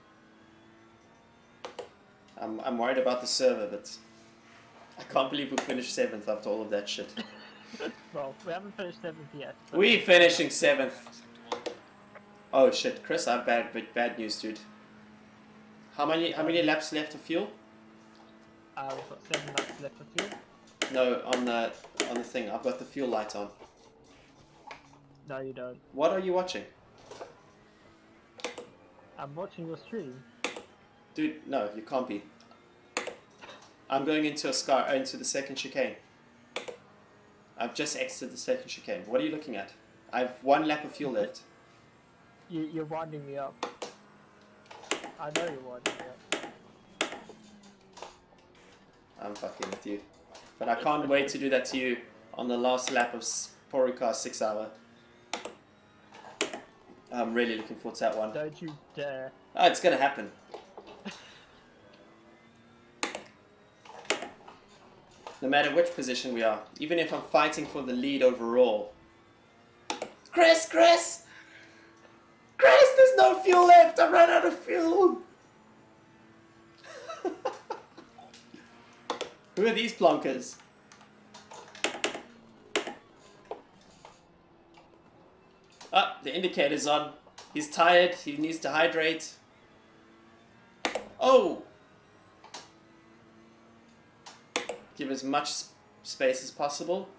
[SPEAKER 1] I'm, I'm worried about the server, but I can't believe we finished seventh after all of that shit.
[SPEAKER 2] Well, we haven't finished seventh yet. but-
[SPEAKER 1] We finishing seventh.
[SPEAKER 3] Sector one.
[SPEAKER 1] Oh shit, Chris, I have bad, bad, bad news, dude. How many, how many laps left of fuel?
[SPEAKER 2] Uh, we've got seven laps left of fuel.
[SPEAKER 1] No, on the, on the thing. I've got the fuel light on.
[SPEAKER 2] No, you don't.
[SPEAKER 1] What are you watching?
[SPEAKER 2] I'm watching your stream.
[SPEAKER 1] Dude, no, you can't be. I'm going into a scar, into the second chicane. I've just exited the second chicane. What are you looking at? I have one lap of fuel left.
[SPEAKER 2] You, you're winding me up. I know you're winding me up.
[SPEAKER 1] I'm fucking with you. But I can't wait to do that to you on the last lap of Porucar six hour. I'm really looking forward to that one.
[SPEAKER 2] Don't you dare.
[SPEAKER 1] Oh, it's gonna happen. No matter which position we are, even if I'm fighting for the lead overall. Chris, Chris! Chris, there's no fuel left! I ran out of fuel! Who are these plonkers? Ah, the indicator's on. He's tired, he needs to hydrate. Oh! Give as much sp space as possible.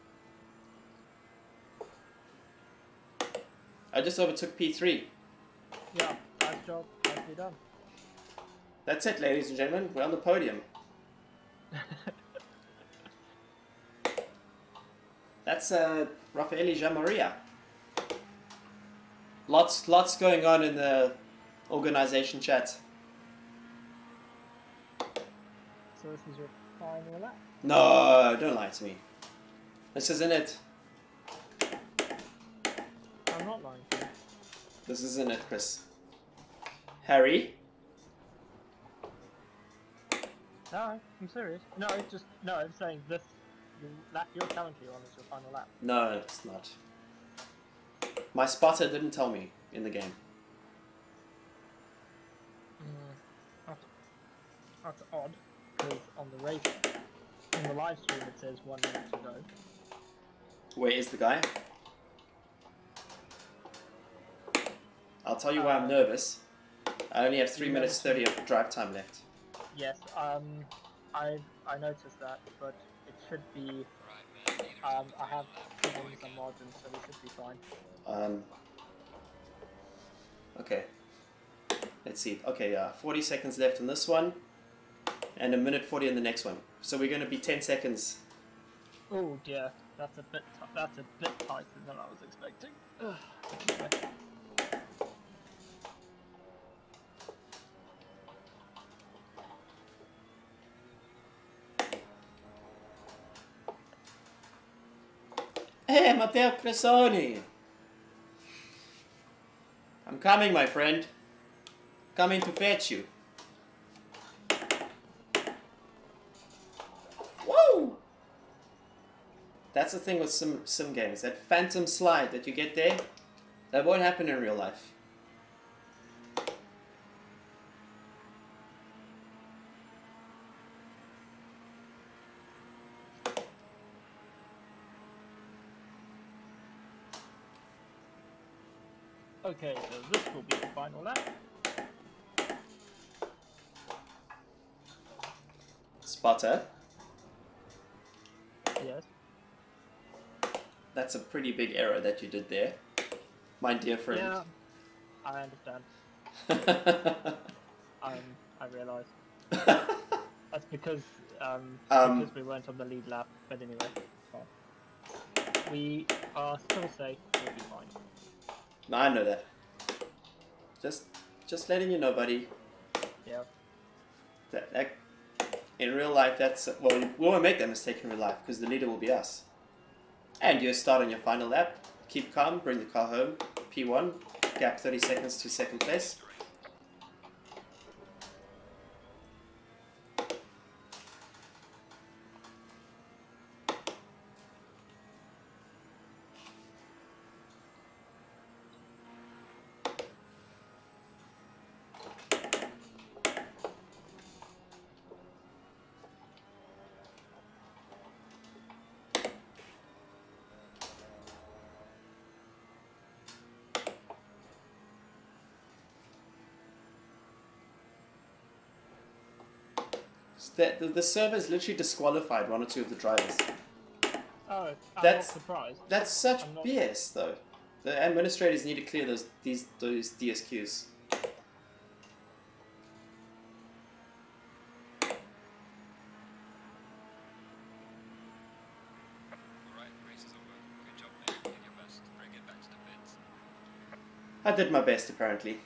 [SPEAKER 1] I just overtook P three.
[SPEAKER 2] Yeah, nice job. Nicely done.
[SPEAKER 1] That's it, ladies and gentlemen. We're on the podium. That's uh, Raffaele Gianmaria. Lots, lots going on in the organization chat.
[SPEAKER 2] So this is your final lap.
[SPEAKER 1] No, don't lie to me. This isn't it.
[SPEAKER 2] I'm not lying to you.
[SPEAKER 1] This isn't it, Chris. Harry?
[SPEAKER 2] No, I'm serious. No, it's just no. I'm saying this. The lap you're currently on is your final lap.
[SPEAKER 1] No, it's not. My spotter didn't tell me in the game.
[SPEAKER 2] That's odd, because on the race, in the live stream it says one minute to go.
[SPEAKER 1] Where is the guy? I'll tell you why I'm
[SPEAKER 2] Um,
[SPEAKER 1] nervous. I only have three
[SPEAKER 2] you
[SPEAKER 1] minutes
[SPEAKER 2] noticed-
[SPEAKER 1] thirty of drive time left.
[SPEAKER 2] Yes, um, I I noticed that, but it should be.
[SPEAKER 3] Right, man. Leaders
[SPEAKER 2] Um,
[SPEAKER 3] on the
[SPEAKER 2] I have
[SPEAKER 3] final lap.
[SPEAKER 2] put
[SPEAKER 3] Go
[SPEAKER 2] in some
[SPEAKER 3] again.
[SPEAKER 2] margins, so we should be fine.
[SPEAKER 1] Um. Okay. Let's see. Okay, uh, forty seconds left on this one, and a minute forty in the next one. So we're going to be ten seconds.
[SPEAKER 2] Oh dear, that's a bit t that's a bit tighter than I was expecting. Ugh. Anyway.
[SPEAKER 1] Hey, Matteo Cressoni! I'm coming, my friend. Coming to fetch you. Woo! That's the thing with sim, sim games. That phantom slide that you get there, that won't happen in real life.
[SPEAKER 2] Okay, so this will be the final lap.
[SPEAKER 1] Spotter,
[SPEAKER 2] Yes.
[SPEAKER 1] that's a pretty big error that you did there, my dear friend.
[SPEAKER 2] Yeah, I understand. Um, I realise. That's because um,
[SPEAKER 1] Um,
[SPEAKER 2] because we weren't on the lead lap. But anyway, it's fine. We are still safe. We'll be fine.
[SPEAKER 1] No, I know that. Just, just letting you know, buddy.
[SPEAKER 2] Yeah.
[SPEAKER 1] That, that in real life, that's well, we won't make that mistake in real life because the leader will be us. And you start on your final lap. Keep calm. Bring the car home. P one. Gap thirty seconds to second place. That the, the server's literally disqualified one or two of the drivers.
[SPEAKER 2] Oh, I'm
[SPEAKER 1] That's-
[SPEAKER 2] not surprised.
[SPEAKER 1] That's such
[SPEAKER 2] I'm not-
[SPEAKER 1] B S though. The administrators need to clear those these those D S Qs.
[SPEAKER 3] Alright, race is over. Good job, mate. You did your best. Bring it back to the pits.
[SPEAKER 1] I did my best apparently.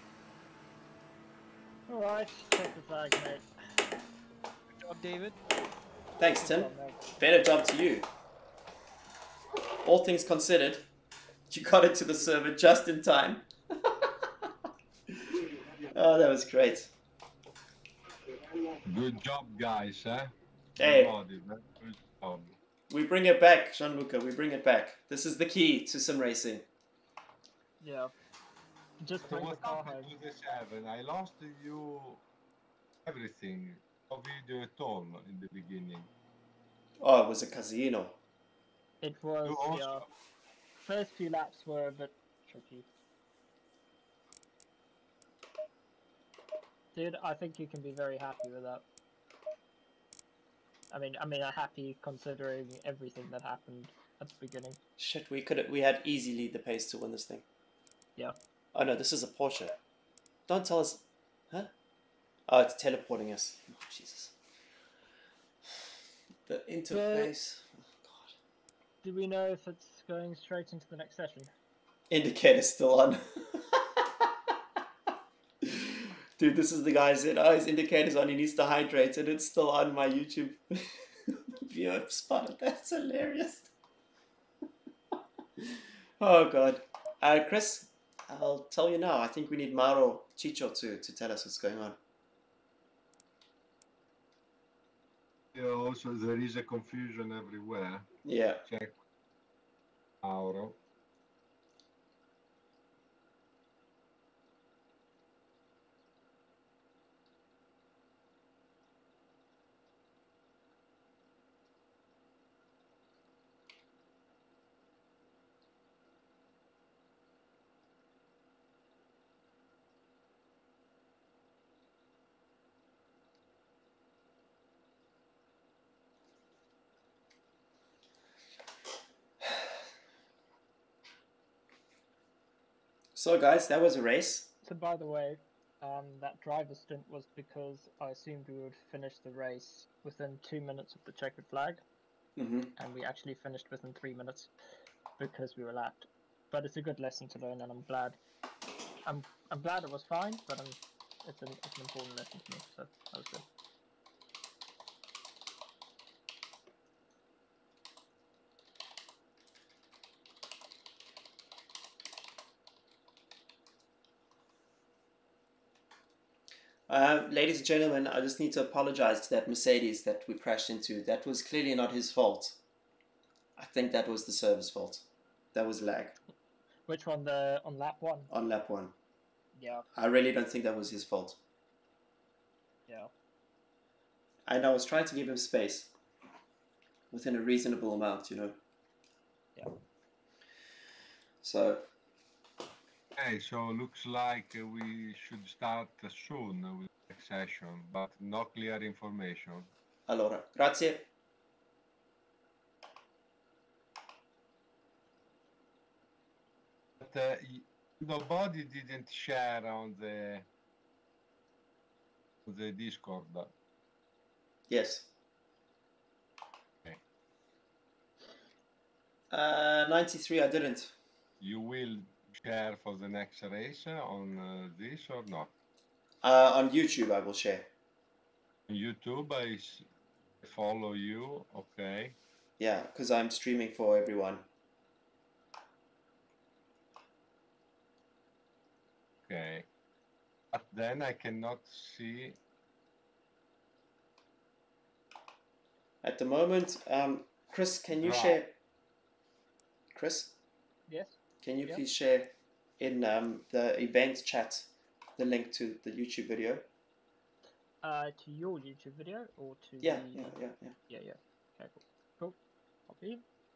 [SPEAKER 2] All right, take the flag, mate.
[SPEAKER 4] Good job, David.
[SPEAKER 1] Thanks, Tim.
[SPEAKER 2] Good job, mate.
[SPEAKER 1] Better job to you. All things considered, you got it to the server just in time. Oh, that was great.
[SPEAKER 5] Good job, guys, eh?
[SPEAKER 1] Hey.
[SPEAKER 5] Everybody, very good job.
[SPEAKER 1] We bring it back, Gianluca. We bring it back. This is the key to sim racing.
[SPEAKER 2] Yeah. Just
[SPEAKER 5] So
[SPEAKER 2] bring the
[SPEAKER 5] what
[SPEAKER 2] car
[SPEAKER 5] happened
[SPEAKER 2] home.
[SPEAKER 5] to the seven? I lost you everything. No video at all in the beginning.
[SPEAKER 1] Oh, it was a casino.
[SPEAKER 2] It was,
[SPEAKER 5] You
[SPEAKER 2] yeah.
[SPEAKER 5] also,
[SPEAKER 2] First few laps were a bit tricky. Dude, I think you can be very happy with that. I mean, I mean, I'm happy considering everything that happened at the beginning.
[SPEAKER 1] Shit, we could we had easily the pace to win this thing.
[SPEAKER 2] Yeah.
[SPEAKER 1] Oh no, this is a Porsche. Don't tell us, huh? Oh, it's teleporting us. Oh, Jesus. The interface. Oh, God.
[SPEAKER 2] Do we know if it's going straight into the next session?
[SPEAKER 1] Indicator's still on. Dude, this is the guy said, oh, his indicator's on, he needs to hydrate, and it's still on my YouTube viewer spot. That's hilarious. Oh, God. Uh, Chris, I'll tell you now, I think we need Mauro Chicho to, to tell us what's going on.
[SPEAKER 5] yeah, also there is a confusion everywhere.
[SPEAKER 1] Yeah.
[SPEAKER 5] Check Mauro.
[SPEAKER 1] So guys, that was a race.
[SPEAKER 2] So by the way, um, that driver stint was because I assumed we would finish the race within two minutes of the checkered flag,
[SPEAKER 1] Mm-hmm.
[SPEAKER 2] and we actually finished within three minutes because we were lapped. But it's a good lesson to learn, and I'm glad. I'm I'm glad it was fine, but I'm, it's an it's an important lesson to me. So that was good.
[SPEAKER 1] Uh, ladies and gentlemen, I just need to apologize to that Mercedes that we crashed into. That was clearly not his fault. I think that was the server's fault. That was lag.
[SPEAKER 2] Which one? The on lap one?
[SPEAKER 1] On lap one.
[SPEAKER 2] Yeah.
[SPEAKER 1] I really don't think that was his fault.
[SPEAKER 2] Yeah.
[SPEAKER 1] And I was trying to give him space. Within a reasonable amount, you know.
[SPEAKER 2] Yeah.
[SPEAKER 1] So...
[SPEAKER 5] Okay, so looks like uh, we should start uh, soon with the next session, but no clear information.
[SPEAKER 1] Allora, grazie.
[SPEAKER 5] But uh, y- nobody didn't share on the on the Discord.
[SPEAKER 1] Yes.
[SPEAKER 5] Okay.
[SPEAKER 1] Uh, ninety-three, I didn't.
[SPEAKER 5] You will share for the next race on uh, this or not?
[SPEAKER 1] Uh, on YouTube, I will share.
[SPEAKER 5] On YouTube, I s- follow you. Okay.
[SPEAKER 1] Yeah, because I'm streaming for everyone.
[SPEAKER 5] Okay. But then I cannot see.
[SPEAKER 1] At the moment, um, Chris, can you
[SPEAKER 5] Right.
[SPEAKER 1] share? Chris,
[SPEAKER 2] Yes.
[SPEAKER 1] can you
[SPEAKER 2] Yeah.
[SPEAKER 1] please share in um, the event chat the link to the YouTube video?
[SPEAKER 2] Uh, to your YouTube video or to
[SPEAKER 1] Yeah,
[SPEAKER 2] the...
[SPEAKER 1] yeah, yeah, yeah.
[SPEAKER 2] Yeah, yeah. Okay, cool. Cool. Copy.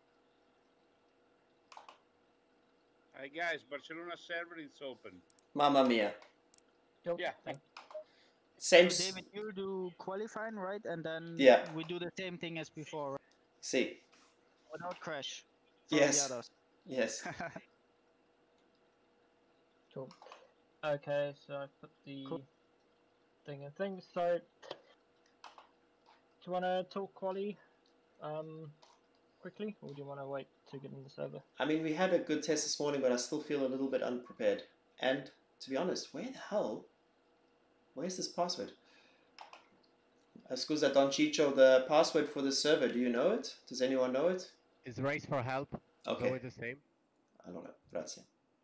[SPEAKER 6] Hi guys, Barcelona server is open.
[SPEAKER 1] Mamma mia.
[SPEAKER 2] Cool.
[SPEAKER 6] Yeah.
[SPEAKER 2] Thank
[SPEAKER 1] Same.
[SPEAKER 4] So
[SPEAKER 1] s-
[SPEAKER 4] David, you do qualifying, right? And then
[SPEAKER 1] Yeah.
[SPEAKER 4] we do the same thing as before, right?
[SPEAKER 1] See.
[SPEAKER 4] Without crash from
[SPEAKER 1] Yes.
[SPEAKER 4] the others.
[SPEAKER 1] Yes.
[SPEAKER 2] Cool. Okay, so I put the
[SPEAKER 4] Cool.
[SPEAKER 2] thing in thing. So, do you want to talk quali um, quickly, or do you want to wait to get in the server?
[SPEAKER 1] I mean, we had a good test this morning, but I still feel a little bit unprepared. And to be honest, where the hell? Where's this password? Uh, Scusa Don Chicho, the password for the server, do you know it? Does anyone know it?
[SPEAKER 7] Is race for help
[SPEAKER 1] Okay.
[SPEAKER 7] always the same?
[SPEAKER 1] I don't know. Grazie.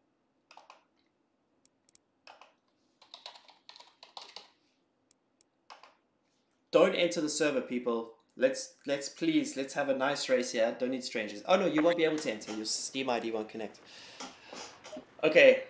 [SPEAKER 1] Don't enter the server, people. Let's let's please let's have a nice race here. Don't need strangers. Oh no, you won't be able to enter. Your Steam I D won't connect. Okay.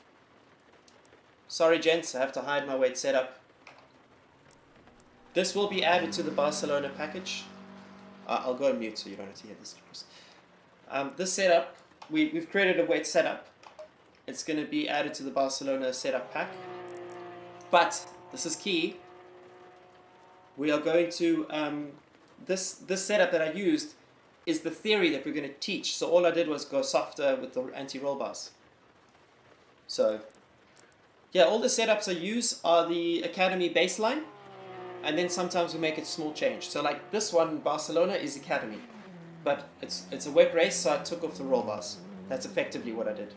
[SPEAKER 1] Sorry, gents. I have to hide my weight setup. This will be added to the Barcelona package. Uh, I'll go on mute so you don't have to hear this. Um, this setup, we, we've created a weight setup. It's going to be added to the Barcelona setup pack. But, this is key, we are going to, um, this, this setup that I used is the theory that we're going to teach. So all I did was go softer with the anti-roll bars. So, yeah, all the setups I use are the Academy baseline. And then sometimes we make a small change. So like this one, Barcelona, is Academy. But it's, it's a wet race, so I took off the roll bars. That's effectively what I did.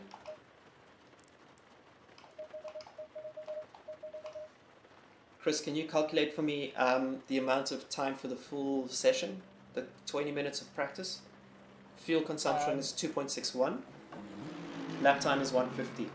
[SPEAKER 1] Chris, can you calculate for me um, the amount of time for the full session? The twenty minutes of practice? Fuel consumption
[SPEAKER 2] Um,
[SPEAKER 1] is two point six one. Lap time is one fifty.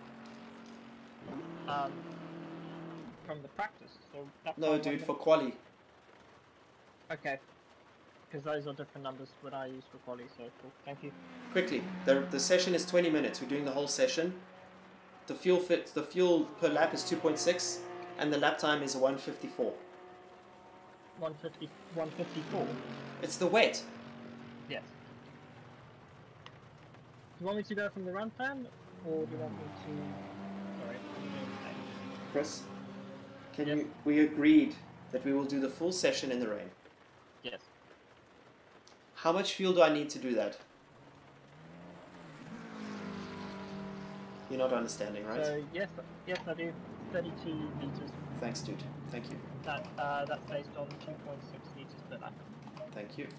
[SPEAKER 2] Um, from the practice. So that
[SPEAKER 1] No,
[SPEAKER 2] time
[SPEAKER 1] dude,
[SPEAKER 2] one-
[SPEAKER 1] for quali.
[SPEAKER 2] Okay. Because those are different numbers what I use for quali. So cool. Thank you.
[SPEAKER 1] Quickly, the, the session is twenty minutes. We're doing the whole session. The fuel fit, the fuel per lap is two point six, and the lap time is one fifty-four.
[SPEAKER 2] one fifty, one fifty-four.
[SPEAKER 1] It's the wet.
[SPEAKER 2] Yes. Do you want me to go from the run plan, or do you want me to? Sorry.
[SPEAKER 1] Chris, can
[SPEAKER 2] Yep.
[SPEAKER 1] you? We agreed that we will do the full session in the rain.
[SPEAKER 2] Yes.
[SPEAKER 1] How much fuel do I need to do that? You're not understanding, right?
[SPEAKER 2] So yes, yes I do. thirty-two meters.
[SPEAKER 1] Thanks, dude. Thank you.
[SPEAKER 2] That uh, that's based on two point six liters per lap.
[SPEAKER 1] Thank you.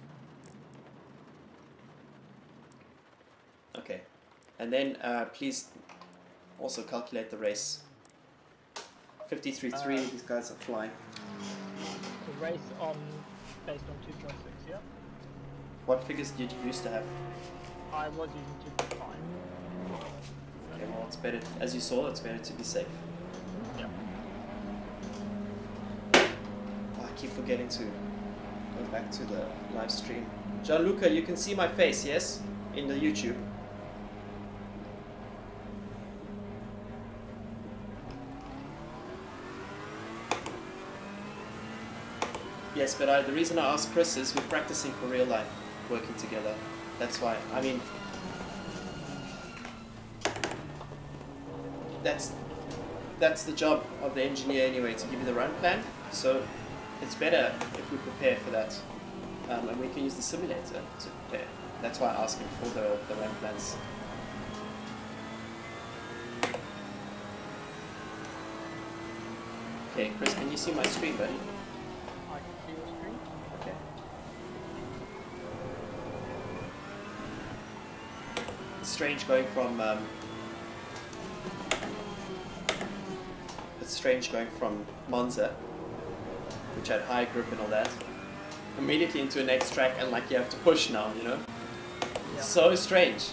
[SPEAKER 1] Okay, and then uh, please also calculate the race. fifty-three point three.
[SPEAKER 2] Uh,
[SPEAKER 1] These guys are flying.
[SPEAKER 2] The race on based on two point six. Yeah.
[SPEAKER 1] What figures did you used to have?
[SPEAKER 2] I was using two point five.
[SPEAKER 1] Okay, well, it's better, as you saw, it's better to be safe.
[SPEAKER 2] Yeah.
[SPEAKER 1] Oh, I keep forgetting to go back to the live stream. Gianluca, you can see my face, yes? In the YouTube. Yes, but I, the reason I asked Chris is we're practicing for real life, working together. That's why. I mean, that's that's the job of the engineer anyway, to give you the run plan. So it's better if we prepare for that, um, and we can use the simulator to prepare. That's why I asked him for the the run plans. Okay, Chris, can you see my screen, buddy?
[SPEAKER 2] I can see your screen.
[SPEAKER 1] Okay. It's strange going from um, it's strange going from Monza, which had high grip and all that, immediately into a next track and like you have to push now, you know?
[SPEAKER 2] Yeah.
[SPEAKER 1] So strange.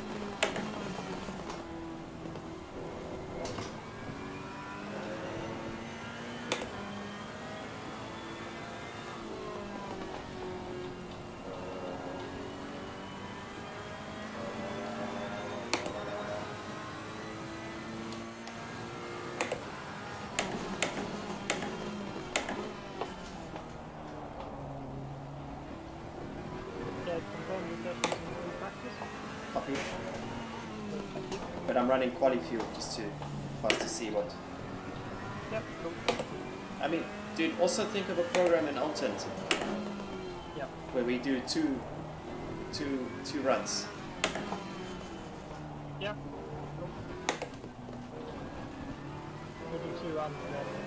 [SPEAKER 1] Copy. But I'm running quali fuel just to for us to see what.
[SPEAKER 2] Yep, cool.
[SPEAKER 1] I mean, dude, also think of a program in alternative
[SPEAKER 2] Yep.
[SPEAKER 1] where we do two, two, two runs.
[SPEAKER 2] Yep. Cool. We'll do two runs and then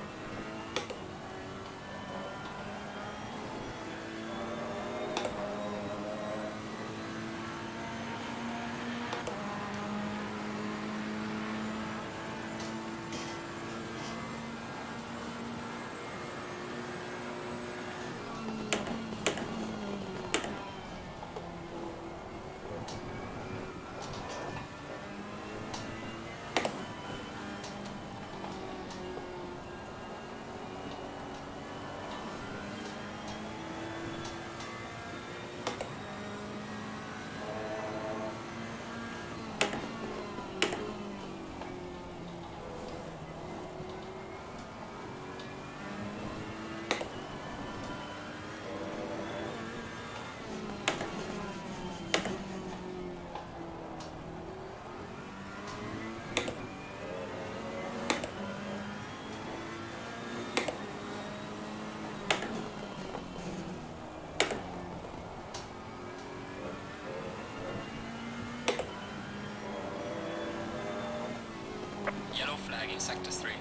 [SPEAKER 3] Yellow flag in sector three.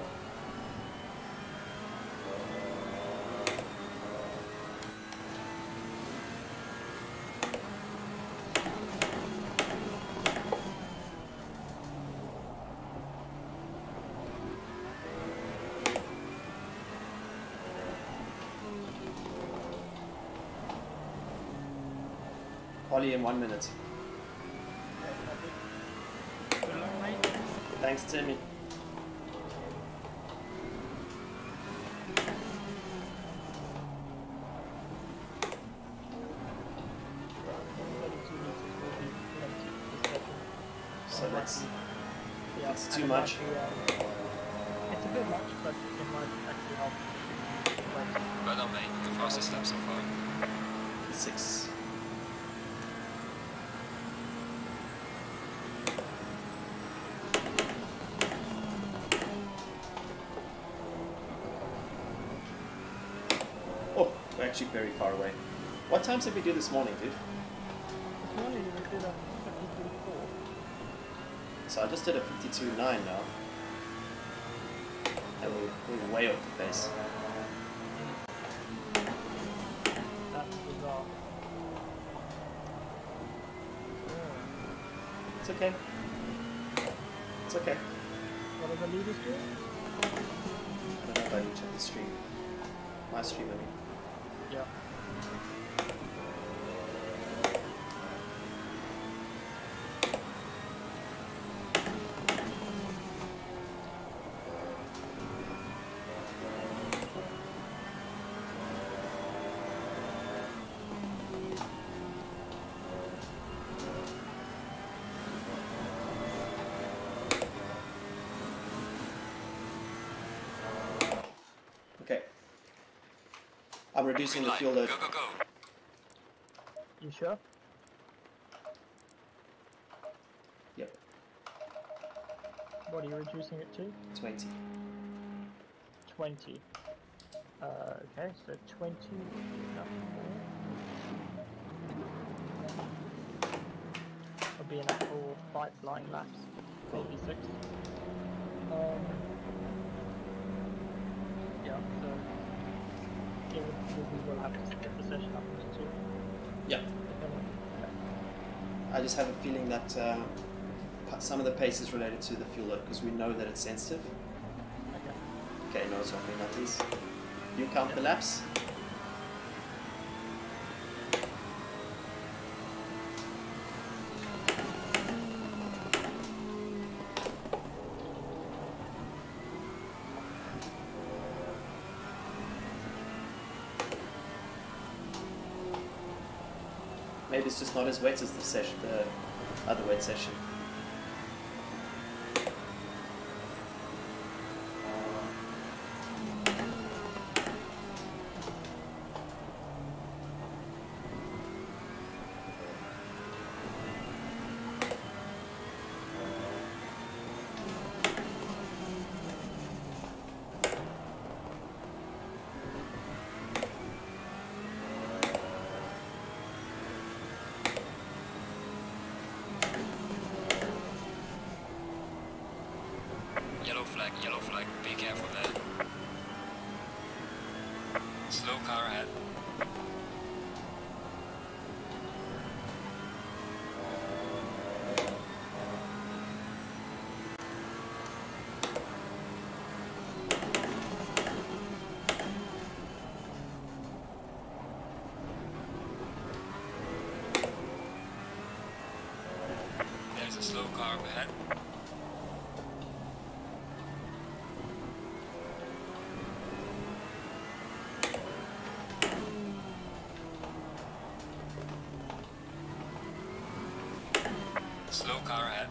[SPEAKER 1] Quali in one minute.
[SPEAKER 4] Good luck, mate.
[SPEAKER 1] Thanks, Timmy.
[SPEAKER 2] thirty-two meters will be plenty for this session.
[SPEAKER 1] So
[SPEAKER 2] Or
[SPEAKER 1] that's
[SPEAKER 2] might be- yeah,
[SPEAKER 1] that's
[SPEAKER 2] and
[SPEAKER 1] too
[SPEAKER 2] it might
[SPEAKER 1] much.
[SPEAKER 2] be, um, it's a bit much, but it might actually help. Like,
[SPEAKER 3] Well done, mate. The fastest step so far.
[SPEAKER 1] six. Oh, we're actually very far away. What times did we do this morning, dude?
[SPEAKER 2] this morning we did a fifty-two point four.
[SPEAKER 1] So I just did a fifty-two nine now. And we're, we're way off the pace.
[SPEAKER 2] That's bizarre.
[SPEAKER 1] It's okay. It's okay.
[SPEAKER 2] What are the leaders doing?
[SPEAKER 1] I don't know if I need to check the stream. My stream, I mean.
[SPEAKER 2] Yeah.
[SPEAKER 1] Okay. I'm reducing the fuel load.
[SPEAKER 3] Go, go, go.
[SPEAKER 2] You sure?
[SPEAKER 1] Yep,
[SPEAKER 2] What are you reducing it to?
[SPEAKER 1] twenty.
[SPEAKER 2] twenty. Uh, okay, so twenty would be enough. Would be enough for five flying laps, maybe six. Um, yeah, so yeah, we, we will have to split the session up into two.
[SPEAKER 1] Yeah.
[SPEAKER 2] Depending.
[SPEAKER 1] I just have a feeling that uh, pa- some of the pace is related to the fuel load because we know that it's sensitive.
[SPEAKER 2] Okay.
[SPEAKER 1] Okay, no, it's not being like this. You count the laps? Maybe it's just not as wet as the session, the other wet session.
[SPEAKER 3] Yellow flag, yellow flag. Be careful there. Slow car ahead. There's a slow car up ahead. Slow car ahead.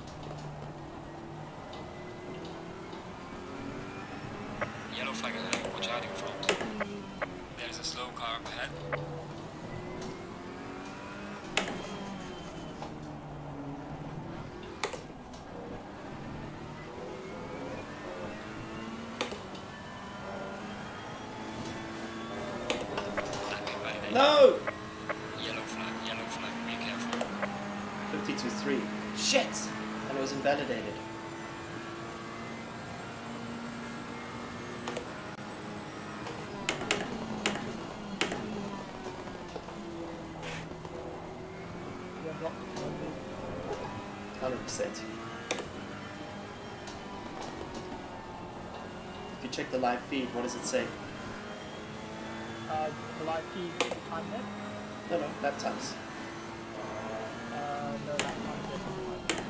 [SPEAKER 3] Yellow flag ahead. watch out in front. There's a slow car up ahead.
[SPEAKER 1] No!
[SPEAKER 3] Yellow flag, yellow flag, be careful.
[SPEAKER 1] fifty-two three. Shit! And it was invalidated. one hundred percent. If you check the live feed, what does it say?
[SPEAKER 2] Uh, the live feed time net?
[SPEAKER 1] No, no, lap times.
[SPEAKER 2] Uh, no, that time net.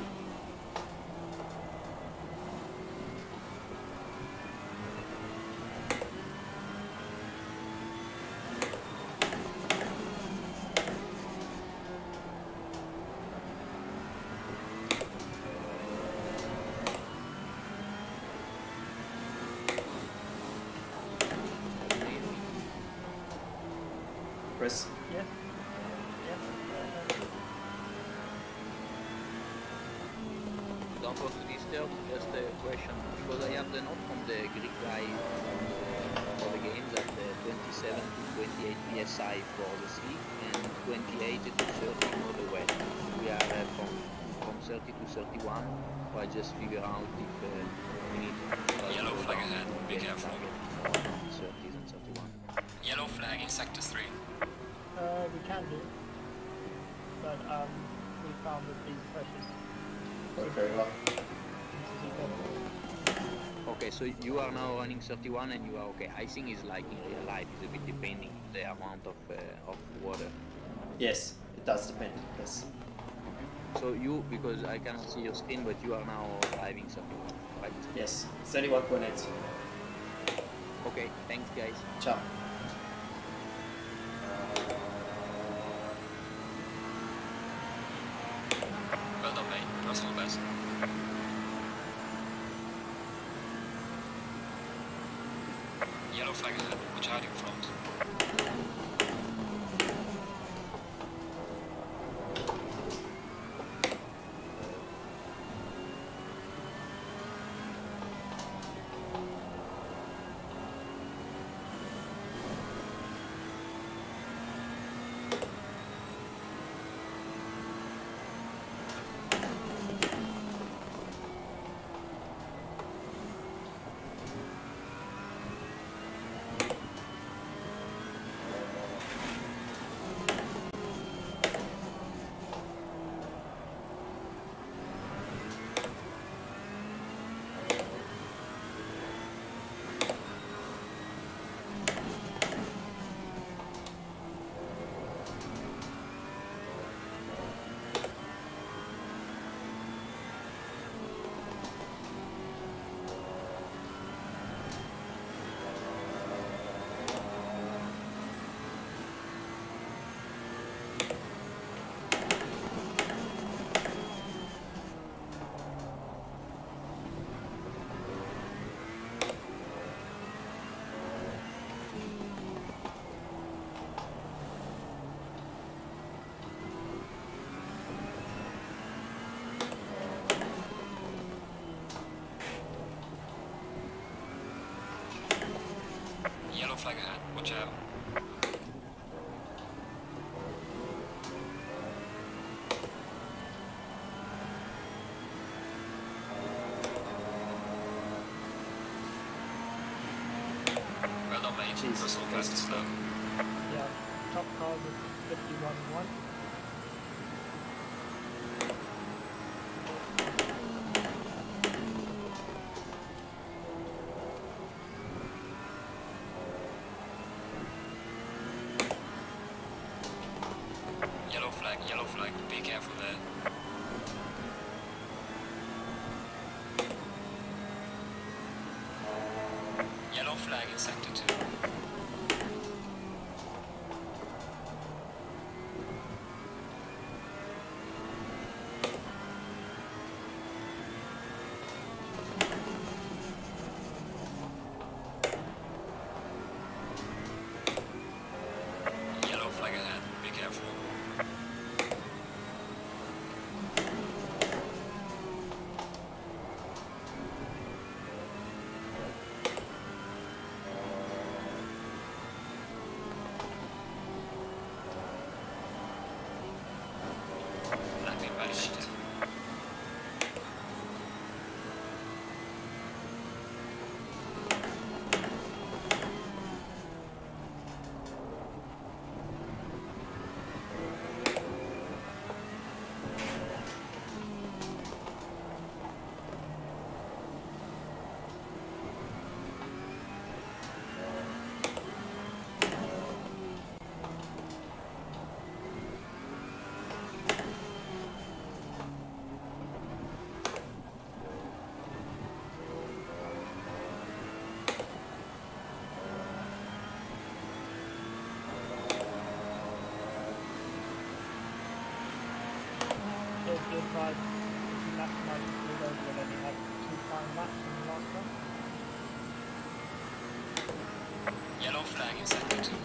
[SPEAKER 1] Chris?
[SPEAKER 2] Yes. Yes.
[SPEAKER 7] Don't want to disturb, just a question, because I have the note from the Greek guy for the game that uh, twenty-seven to twenty-eight P S I for the sleek and twenty-eight to thirty for the wet. We are uh, from, from thirty to thirty-one, so I just figure out if uh, we need uh,
[SPEAKER 3] Yellow flag ahead, be careful.
[SPEAKER 7] thirties and thirty-one.
[SPEAKER 3] Yellow flag in sector three.
[SPEAKER 2] Uh, we can do, but um, we found that these pressures.
[SPEAKER 1] Worked very well.
[SPEAKER 7] Okay, so you are now running thirty-one and you are okay. I think it's like in real life, it's a bit depending on the amount of, uh, of water.
[SPEAKER 1] Yes, it does depend. Yes.
[SPEAKER 7] So you, because I cannot see your screen, but you are now driving thirty-one, right?
[SPEAKER 1] Yes. thirty-one point eight.
[SPEAKER 7] Okay, thanks guys.
[SPEAKER 1] Ciao.
[SPEAKER 3] Well done, mate. Personal best. Yellow flag ahead, watch out in front. Yellow flag ahead, watch out. Well done, mate.
[SPEAKER 1] Jesus,
[SPEAKER 3] Personal
[SPEAKER 1] fast
[SPEAKER 3] best
[SPEAKER 1] as
[SPEAKER 3] slow.
[SPEAKER 2] Yeah, top cars is fifty-one one.
[SPEAKER 3] Yellow flag, yellow flag, be careful there. Yellow flag in sector two. Yellow flag in sector two.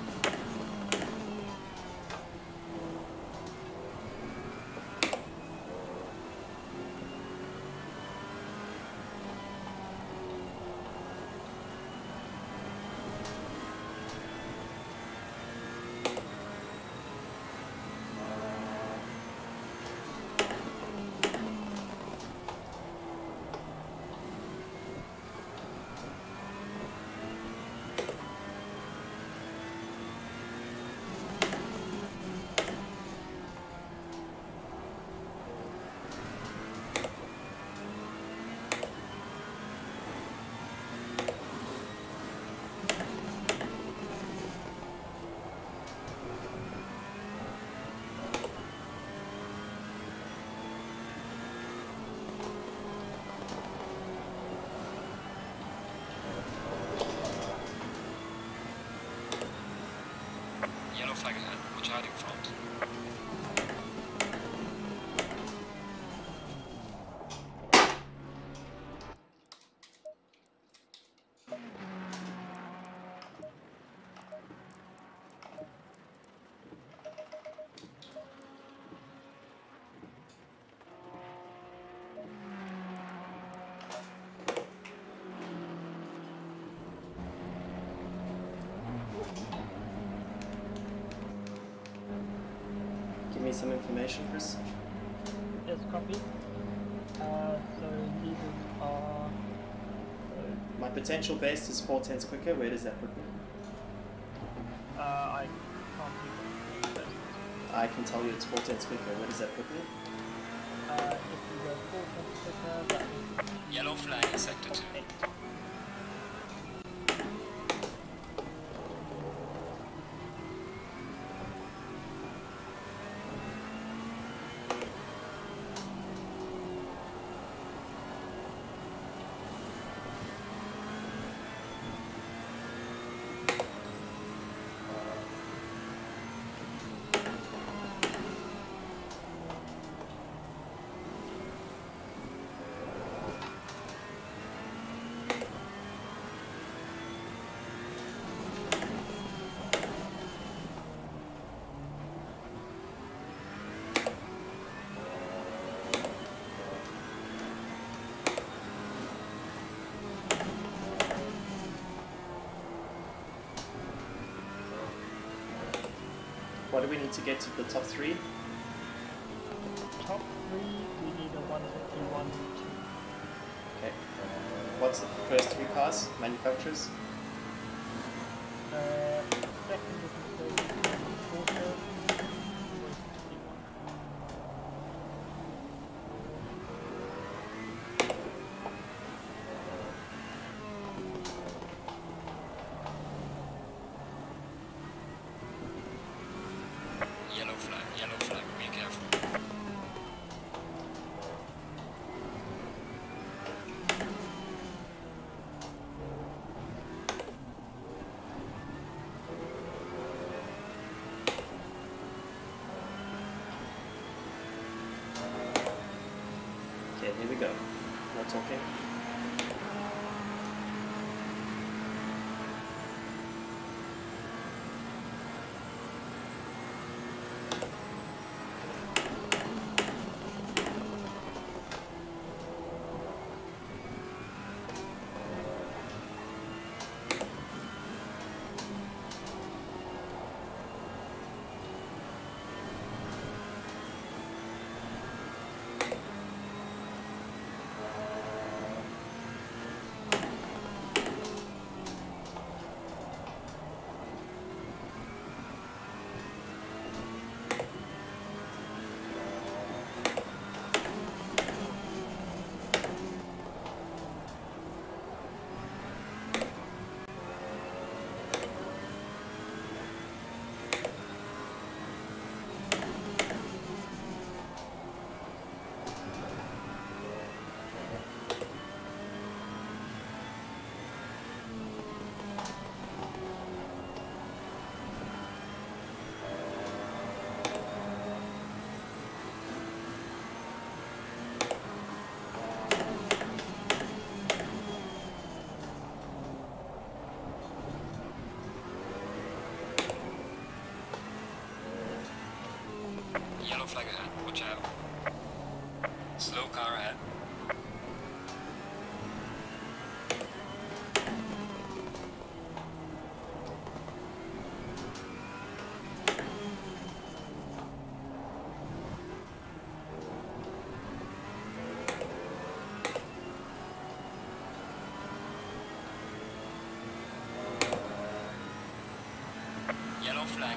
[SPEAKER 3] Yellow flag ahead, watch out in front.
[SPEAKER 1] Give me some information, Chris.
[SPEAKER 2] Yes, copy. Uh, so these are.
[SPEAKER 1] My potential best is four tenths quicker. Where does that put me?
[SPEAKER 2] Uh, I can't see them.
[SPEAKER 1] I can tell you it's four tenths quicker. Where does that put me?
[SPEAKER 2] Uh, if you go four tenths quicker, that is
[SPEAKER 3] Yellow flag in sector two.
[SPEAKER 2] eight.
[SPEAKER 1] What do we need to get to the top three?
[SPEAKER 2] Top three, we need a one fifty-one two.
[SPEAKER 1] Okay. What's the first three cars? Manufacturers?
[SPEAKER 2] Uh, second is Mercedes, Porsche, one fifty-one.
[SPEAKER 3] Yellow flag, yellow flag, be careful.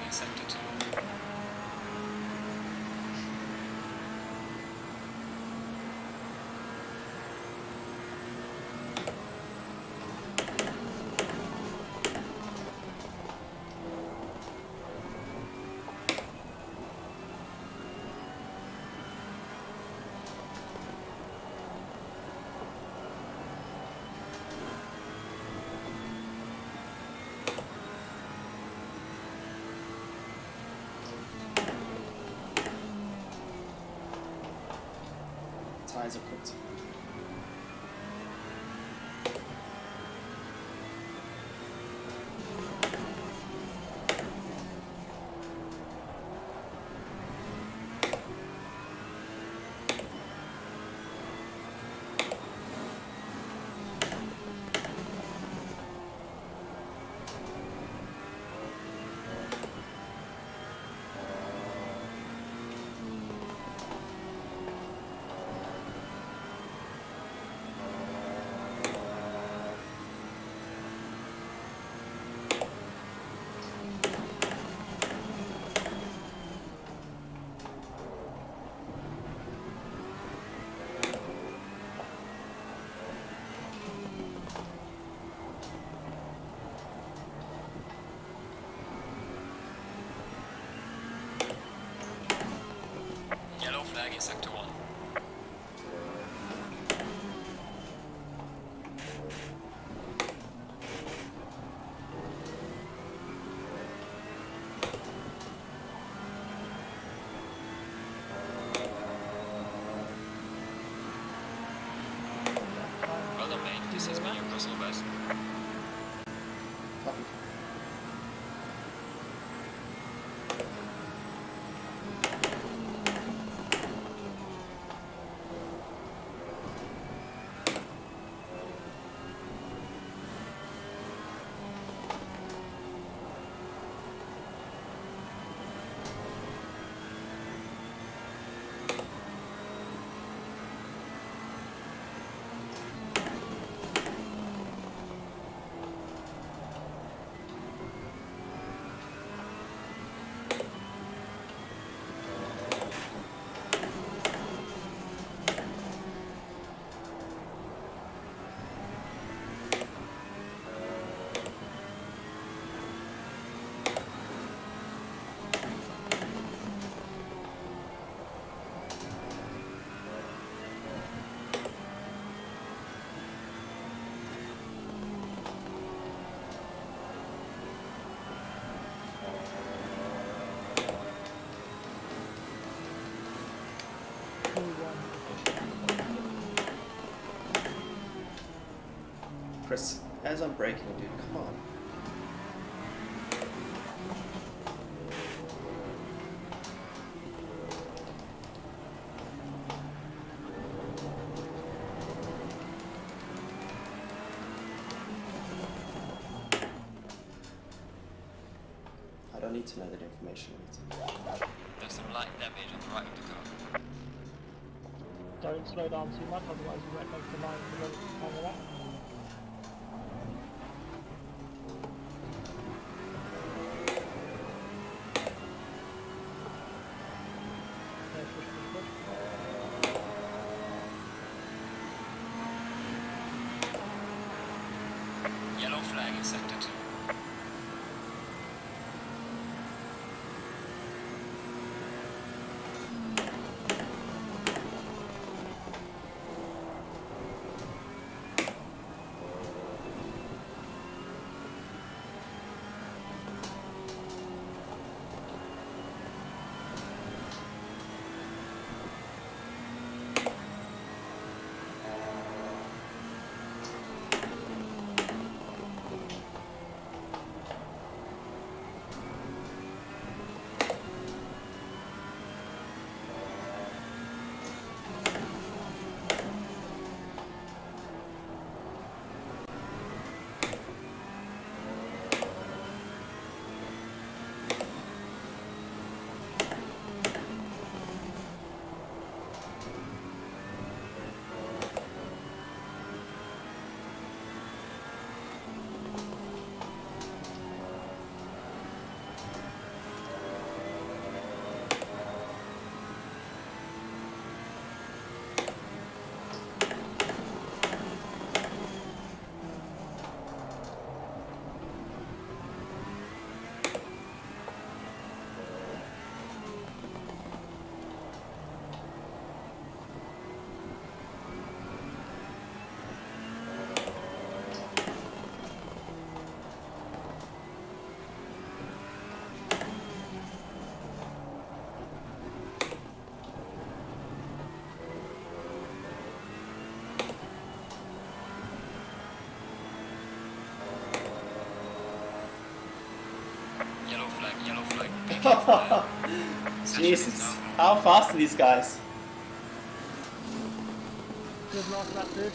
[SPEAKER 3] in sector two.
[SPEAKER 1] Tires are cooked.
[SPEAKER 3] Yellow flag in sector one. Well done, mate. This has been your personal best.
[SPEAKER 1] Copy. Chris, as I'm braking, dude, come on. I don't need to know that information.
[SPEAKER 3] There's some light damage on the right of the car.
[SPEAKER 2] Don't slow down too much, otherwise you won't make the line to go on the left. Okay, push, push, push.
[SPEAKER 3] Yellow flag in sector two.
[SPEAKER 1] Jesus, how fast are these guys?
[SPEAKER 2] Good last lap, dude.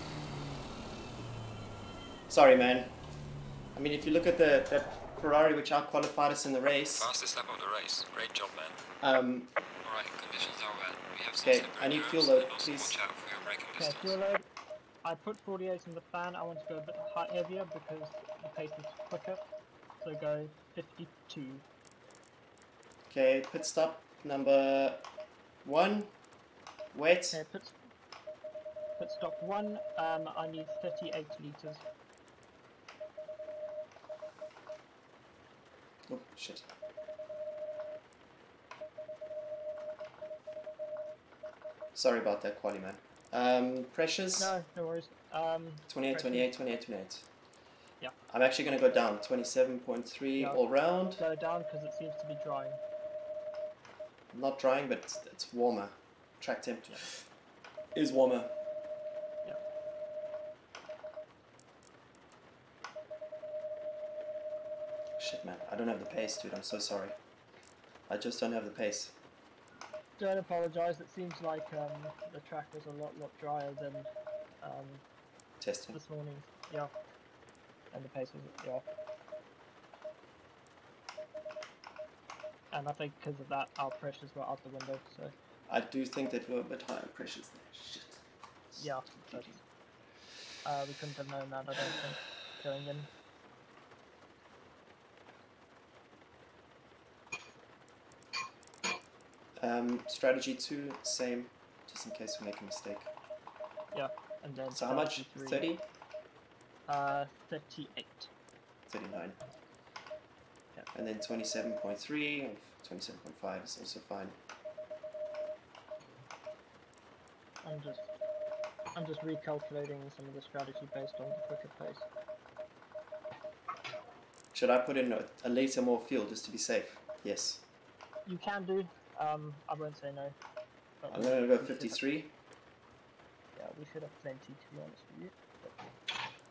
[SPEAKER 1] Sorry, man. I mean, if you look at the, the Ferrari which out-qualified us in the race.
[SPEAKER 3] Fastest lap of the race. Great job, man.
[SPEAKER 1] Um,
[SPEAKER 3] Alright, conditions are wet. We have some
[SPEAKER 1] okay,
[SPEAKER 3] slippery
[SPEAKER 1] I need
[SPEAKER 3] curves,
[SPEAKER 1] fuel load,
[SPEAKER 3] and also
[SPEAKER 1] please.
[SPEAKER 3] watch out for your braking
[SPEAKER 2] Okay,
[SPEAKER 3] distance.
[SPEAKER 2] fuel load. I put forty-eight in the fan. I want to go a bit high, heavier because the pace is quicker. So go fifty-two.
[SPEAKER 1] Okay, pit stop number one. Wait.
[SPEAKER 2] Okay, pit, pit stop one. Um, I need thirty-eight liters.
[SPEAKER 1] Oh, shit. Sorry about that, quali man. Um, pressures?
[SPEAKER 2] No, no worries. Um,
[SPEAKER 1] twenty-eight,
[SPEAKER 2] pressures.
[SPEAKER 1] twenty-eight, twenty-eight, twenty-eight.
[SPEAKER 2] Yeah.
[SPEAKER 1] I'm actually going to go down. twenty-seven point three
[SPEAKER 2] Yeah.
[SPEAKER 1] all round.
[SPEAKER 2] Go down because it seems to be drying.
[SPEAKER 1] Not drying, but it's, it's warmer. Track temperature
[SPEAKER 2] Yeah.
[SPEAKER 1] is warmer.
[SPEAKER 2] Yeah.
[SPEAKER 1] Shit, man. I don't have the pace, dude. I'm so sorry. I just don't have the pace.
[SPEAKER 2] Don't apologise. It seems like um, the track was a lot, lot drier than um,
[SPEAKER 1] Testing.
[SPEAKER 2] this morning. Yeah. And the pace was, yeah. And I think because of that, our pressures were out the window. So
[SPEAKER 1] I do think that we're a bit higher pressures there. Shit.
[SPEAKER 2] yeah, but, uh, we couldn't have known that. I don't think going in.
[SPEAKER 1] Um, strategy two, same, just in case we make a mistake.
[SPEAKER 2] Yeah, and then
[SPEAKER 1] So how much? thirty?
[SPEAKER 2] Uh, thirty-eight.
[SPEAKER 1] thirty-nine.
[SPEAKER 2] Yeah.
[SPEAKER 1] And then twenty-seven point three or twenty-seven point five is also fine.
[SPEAKER 2] I'm just, I'm just recalculating some of the strategy based on the quicker pace.
[SPEAKER 1] Should I put in a, a litre more fuel just to be safe? Yes.
[SPEAKER 2] You can do. Um, I won't say no. But
[SPEAKER 1] I'm
[SPEAKER 2] we-
[SPEAKER 1] going to go
[SPEAKER 2] we should have-
[SPEAKER 1] fifty-three.
[SPEAKER 2] Yeah, we should have plenty to be honest with you. But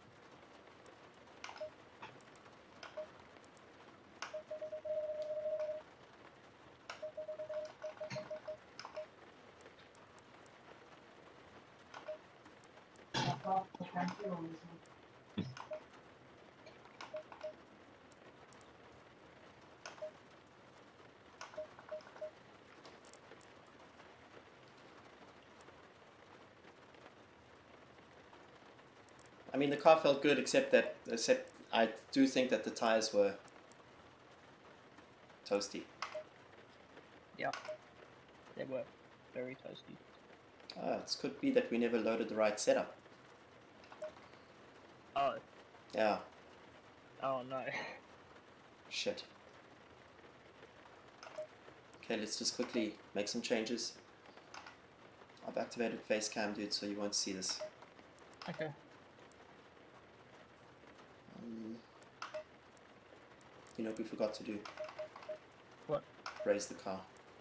[SPEAKER 1] I mean, the car felt good, except that, except I do think that the tyres were toasty.
[SPEAKER 2] yeah, they were very toasty.
[SPEAKER 1] Ah, it could be that we never loaded the right setup.
[SPEAKER 2] Oh,
[SPEAKER 1] Yeah,
[SPEAKER 2] oh no.
[SPEAKER 1] shit. Okay, let's just quickly make some changes. I've activated face cam, dude, so you won't see this.
[SPEAKER 2] Okay.
[SPEAKER 1] Um, you know what we forgot to do?
[SPEAKER 2] What?
[SPEAKER 1] Raise the car.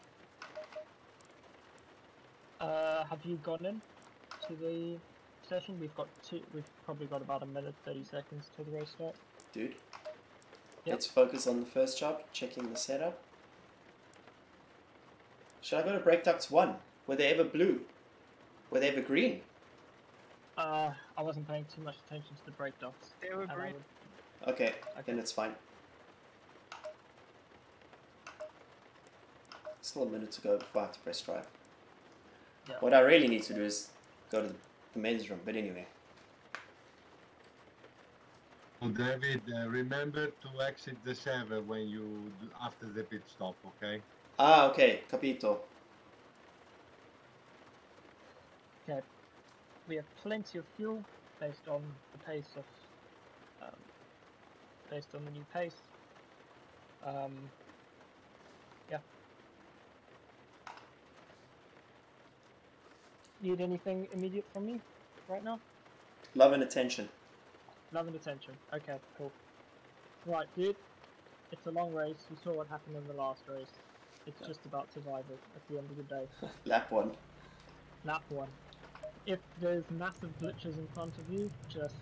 [SPEAKER 2] Uh, have you gone in to the session? We've got two. We've probably got about a minute, thirty seconds till the race start.
[SPEAKER 1] Dude,
[SPEAKER 2] Yep.
[SPEAKER 1] let's focus on the first job, checking the setup. Should I go to brake ducts one? Were they ever blue? Were they ever green?
[SPEAKER 2] Uh, I wasn't paying too much attention to the brake ducts.
[SPEAKER 4] They were
[SPEAKER 2] and I
[SPEAKER 4] green.
[SPEAKER 2] would-
[SPEAKER 1] Okay,
[SPEAKER 2] Okay.
[SPEAKER 1] then it's fine. Still a minute to go before I have to press drive.
[SPEAKER 2] Yeah.
[SPEAKER 1] What I really need to do is go to the men's room, but anyway.
[SPEAKER 5] So David, uh, remember to exit the server when you do, after the pit stop, okay?
[SPEAKER 1] Ah, okay, capito.
[SPEAKER 2] Okay. We have plenty of fuel based on the pace of, um, based on the new pace. Um, yeah. Need anything immediate from me right now?
[SPEAKER 1] Love and attention.
[SPEAKER 2] Love and attention. Okay, cool. Right, dude. It's a long race. You saw what happened in the last race. It's
[SPEAKER 1] Yeah.
[SPEAKER 2] just about survival at the end of the day.
[SPEAKER 1] Lap one.
[SPEAKER 2] Lap one. If there's massive glitches in front of you, just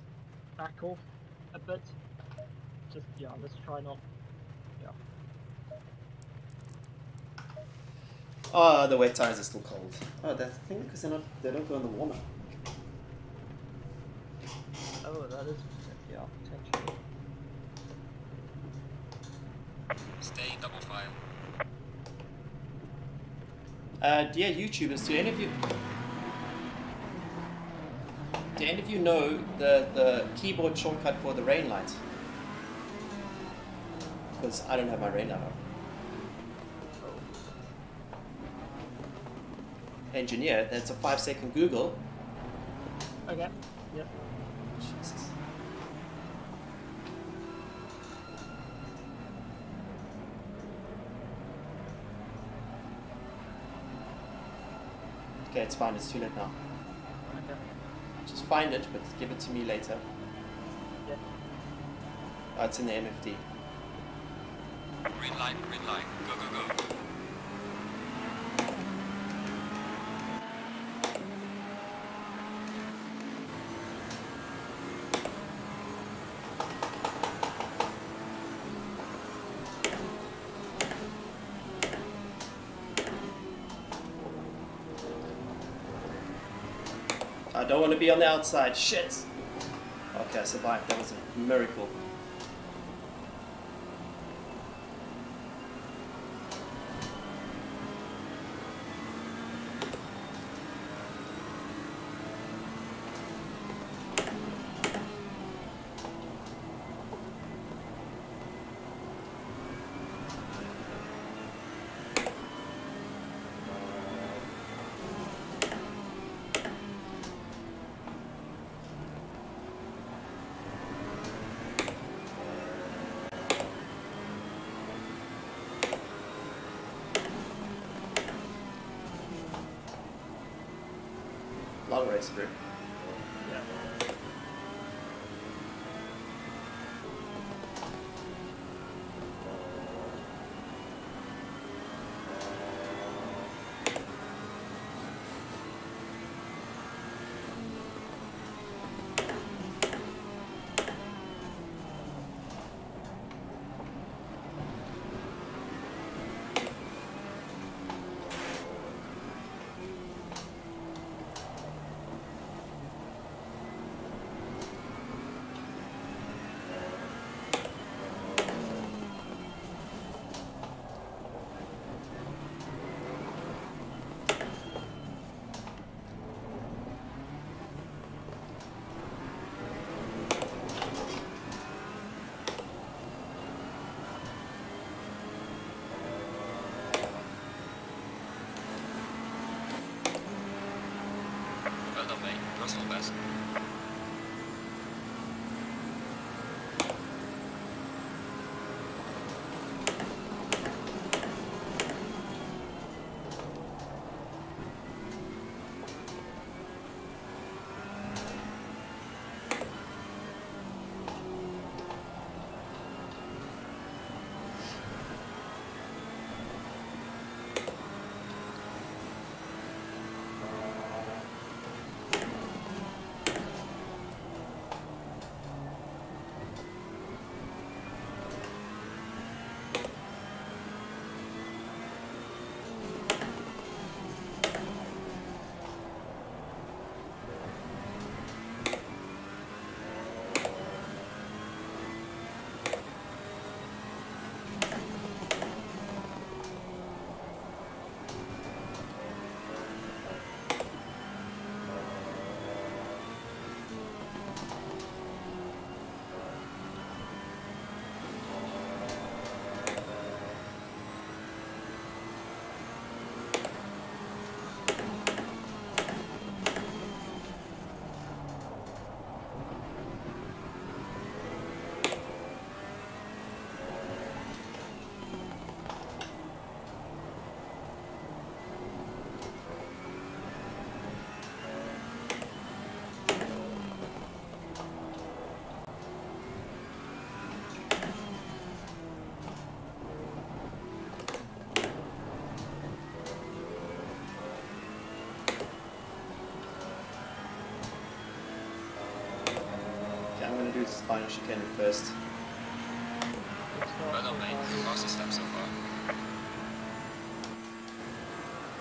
[SPEAKER 2] back off a bit. Just, yeah, let's try not, yeah.
[SPEAKER 1] Oh, the wet tires are still cold. Oh, that's the thing, because they're not, they don't go in the warmer.
[SPEAKER 2] Oh, that is yeah, potentially.
[SPEAKER 3] Stay double file.
[SPEAKER 1] Uh, dear YouTubers, do any of you, do any of you know the, the keyboard shortcut for the rain light? Because I don't have my rain light on. Engineer, that's a five second Google.
[SPEAKER 2] Okay. Yep.
[SPEAKER 1] Jesus. Okay, it's fine, it's too late now.
[SPEAKER 2] Okay.
[SPEAKER 1] Just find it, but give it to me later.
[SPEAKER 2] Yep.
[SPEAKER 1] Oh, it's in the M F D.
[SPEAKER 3] Green light, green light. Go, go, go.
[SPEAKER 1] I don't want to be on the outside. Shit! Okay, I survived. That was a miracle. Long race, bro.
[SPEAKER 2] Yeah.
[SPEAKER 3] Well done, mate. Personal best.
[SPEAKER 1] Do this final chicane first.
[SPEAKER 3] Well done, mate. Fastest step so far.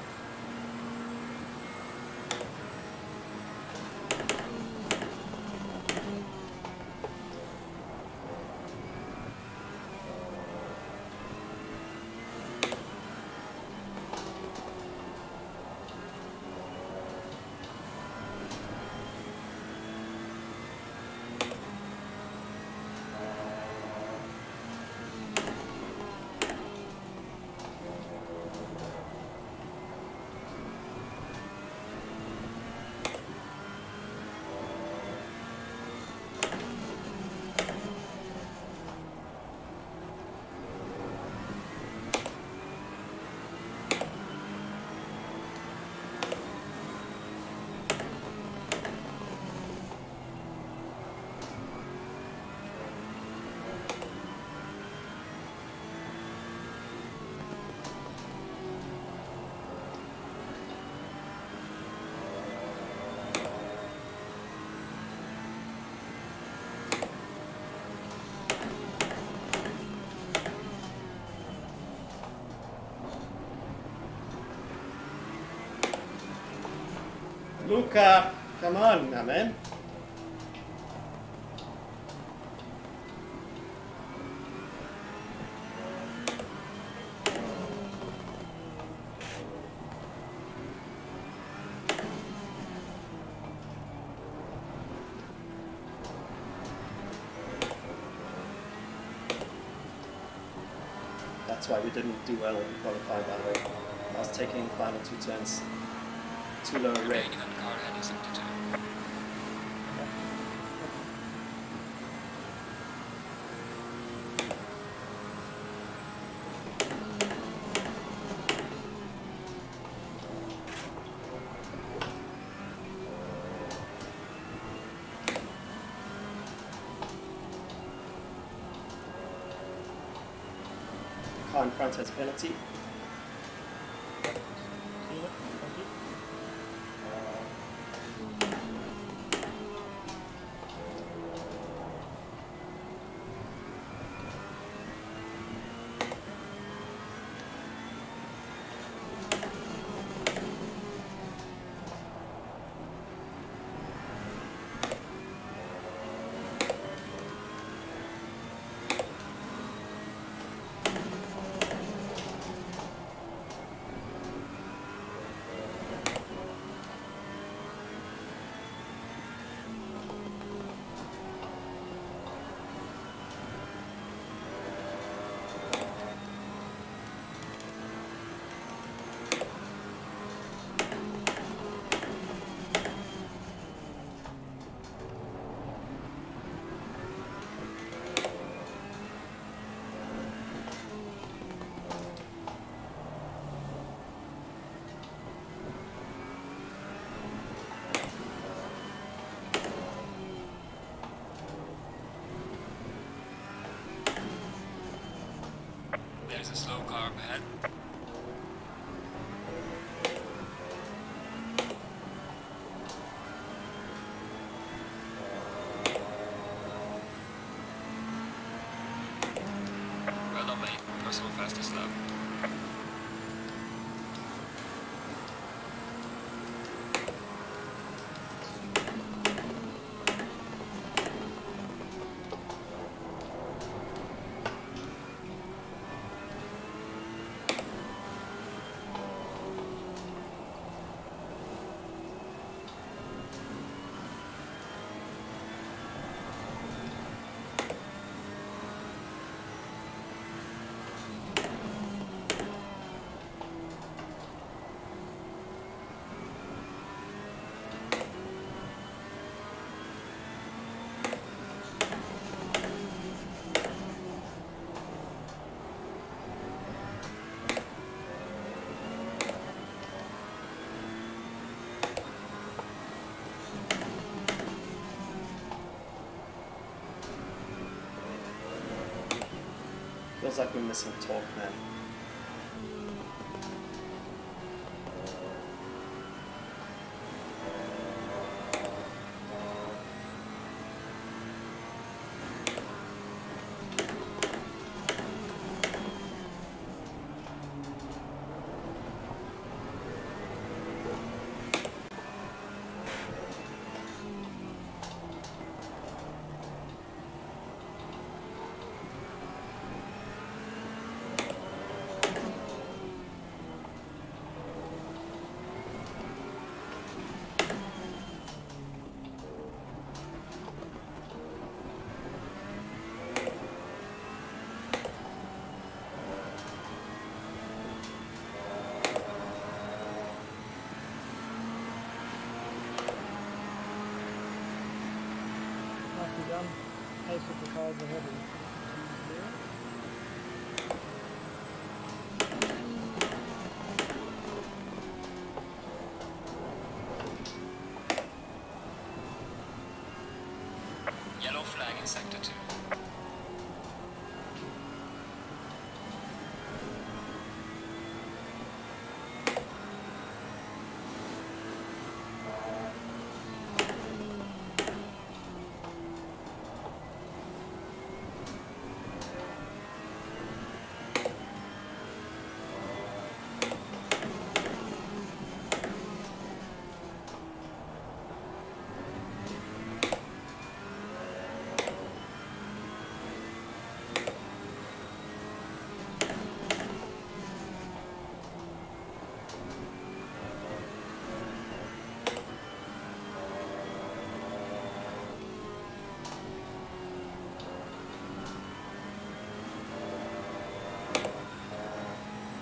[SPEAKER 1] Luca, come on now, man. That's why we didn't do well in qualifying, by the way. I was taking the final two turns too low a rate. Car in front has a penalty.
[SPEAKER 3] There's a slow car up ahead. Well done, mate. Personal fastest lap.
[SPEAKER 1] Feels like we're missing torque, man.
[SPEAKER 2] Done. Pace of the cars ahead of
[SPEAKER 3] Yellow flag in sector two.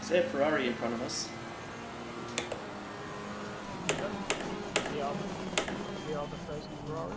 [SPEAKER 1] Is there a Ferrari in front of us?
[SPEAKER 2] The other, the other first Ferrari.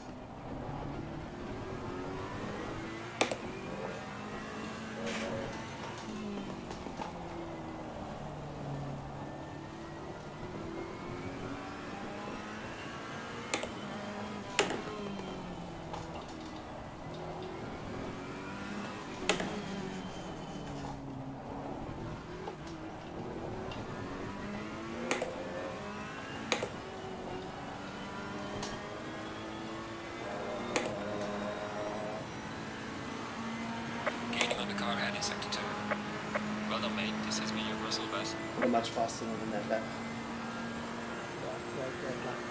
[SPEAKER 3] Gaining on the car ahead in sector two. Well done, mate. This has been your personal best.
[SPEAKER 1] We're much faster than that lap.
[SPEAKER 2] Yeah, great, great lap.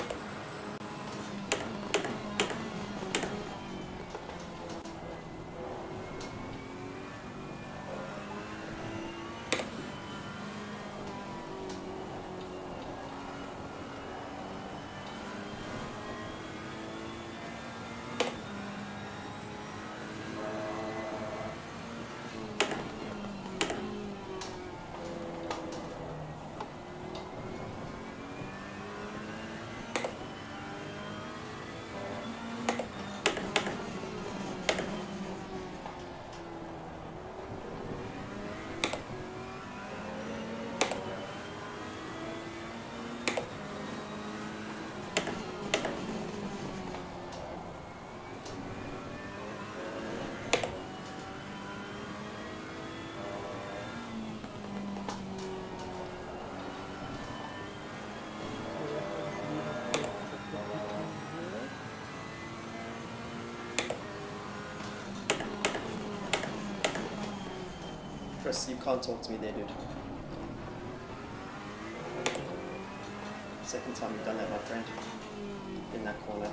[SPEAKER 1] Chris, you can't talk to me there, dude. Second time you've done that, my friend. In that corner.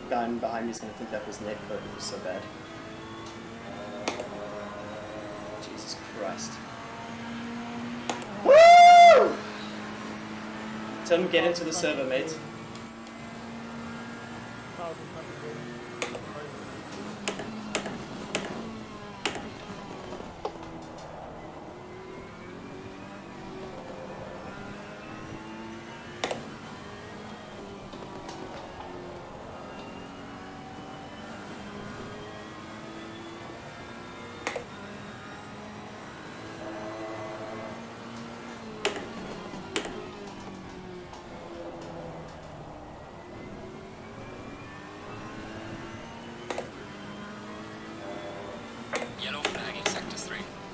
[SPEAKER 1] guy behind me is going to think that was netcode. It was so bad. Jesus Christ. Woo! Tim, get into the server, mate.
[SPEAKER 3] Yellow flag in sector three.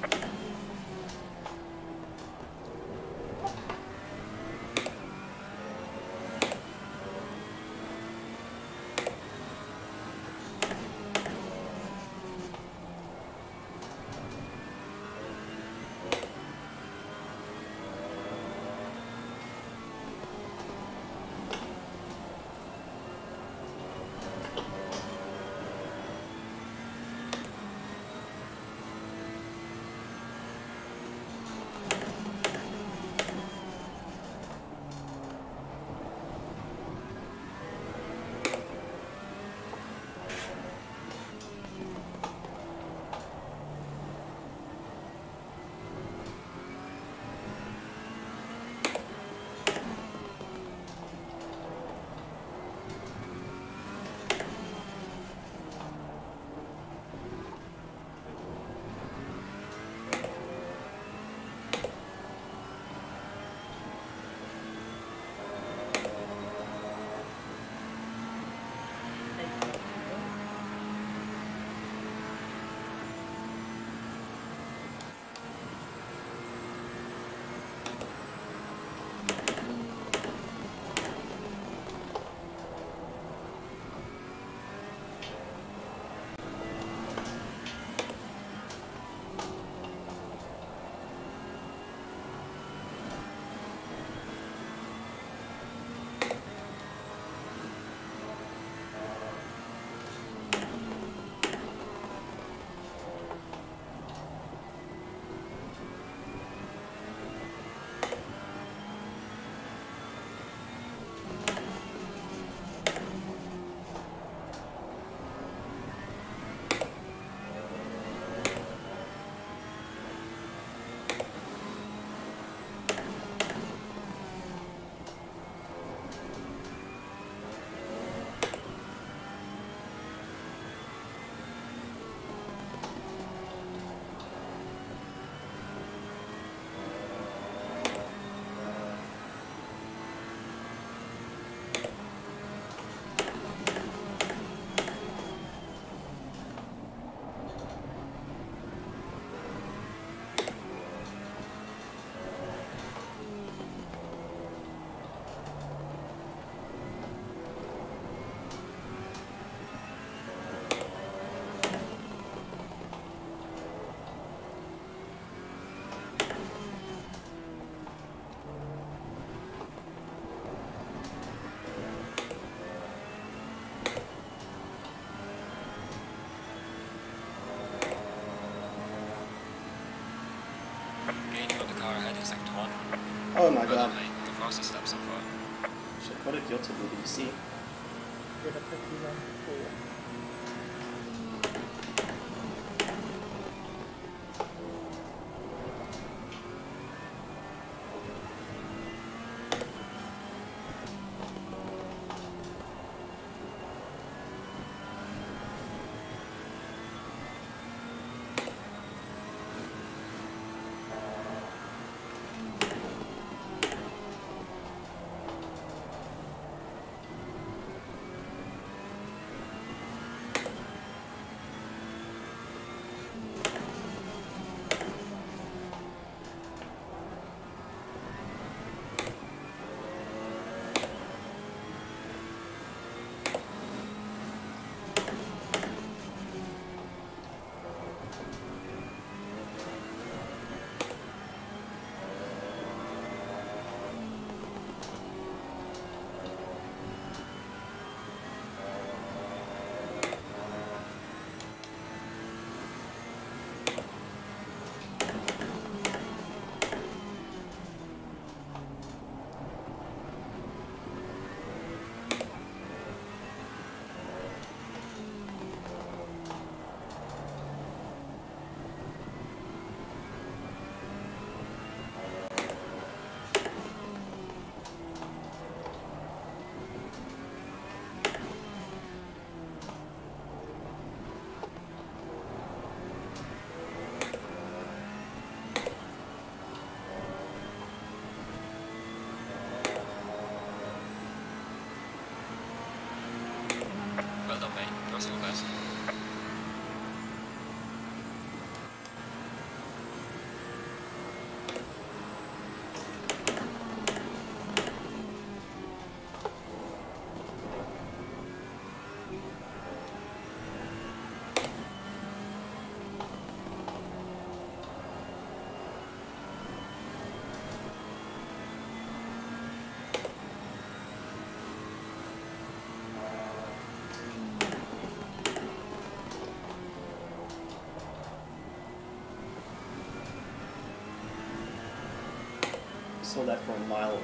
[SPEAKER 1] Oh my god.
[SPEAKER 3] The fastest step so far.
[SPEAKER 1] Shit, what did Jota do? Did you see? saw that from a mile away.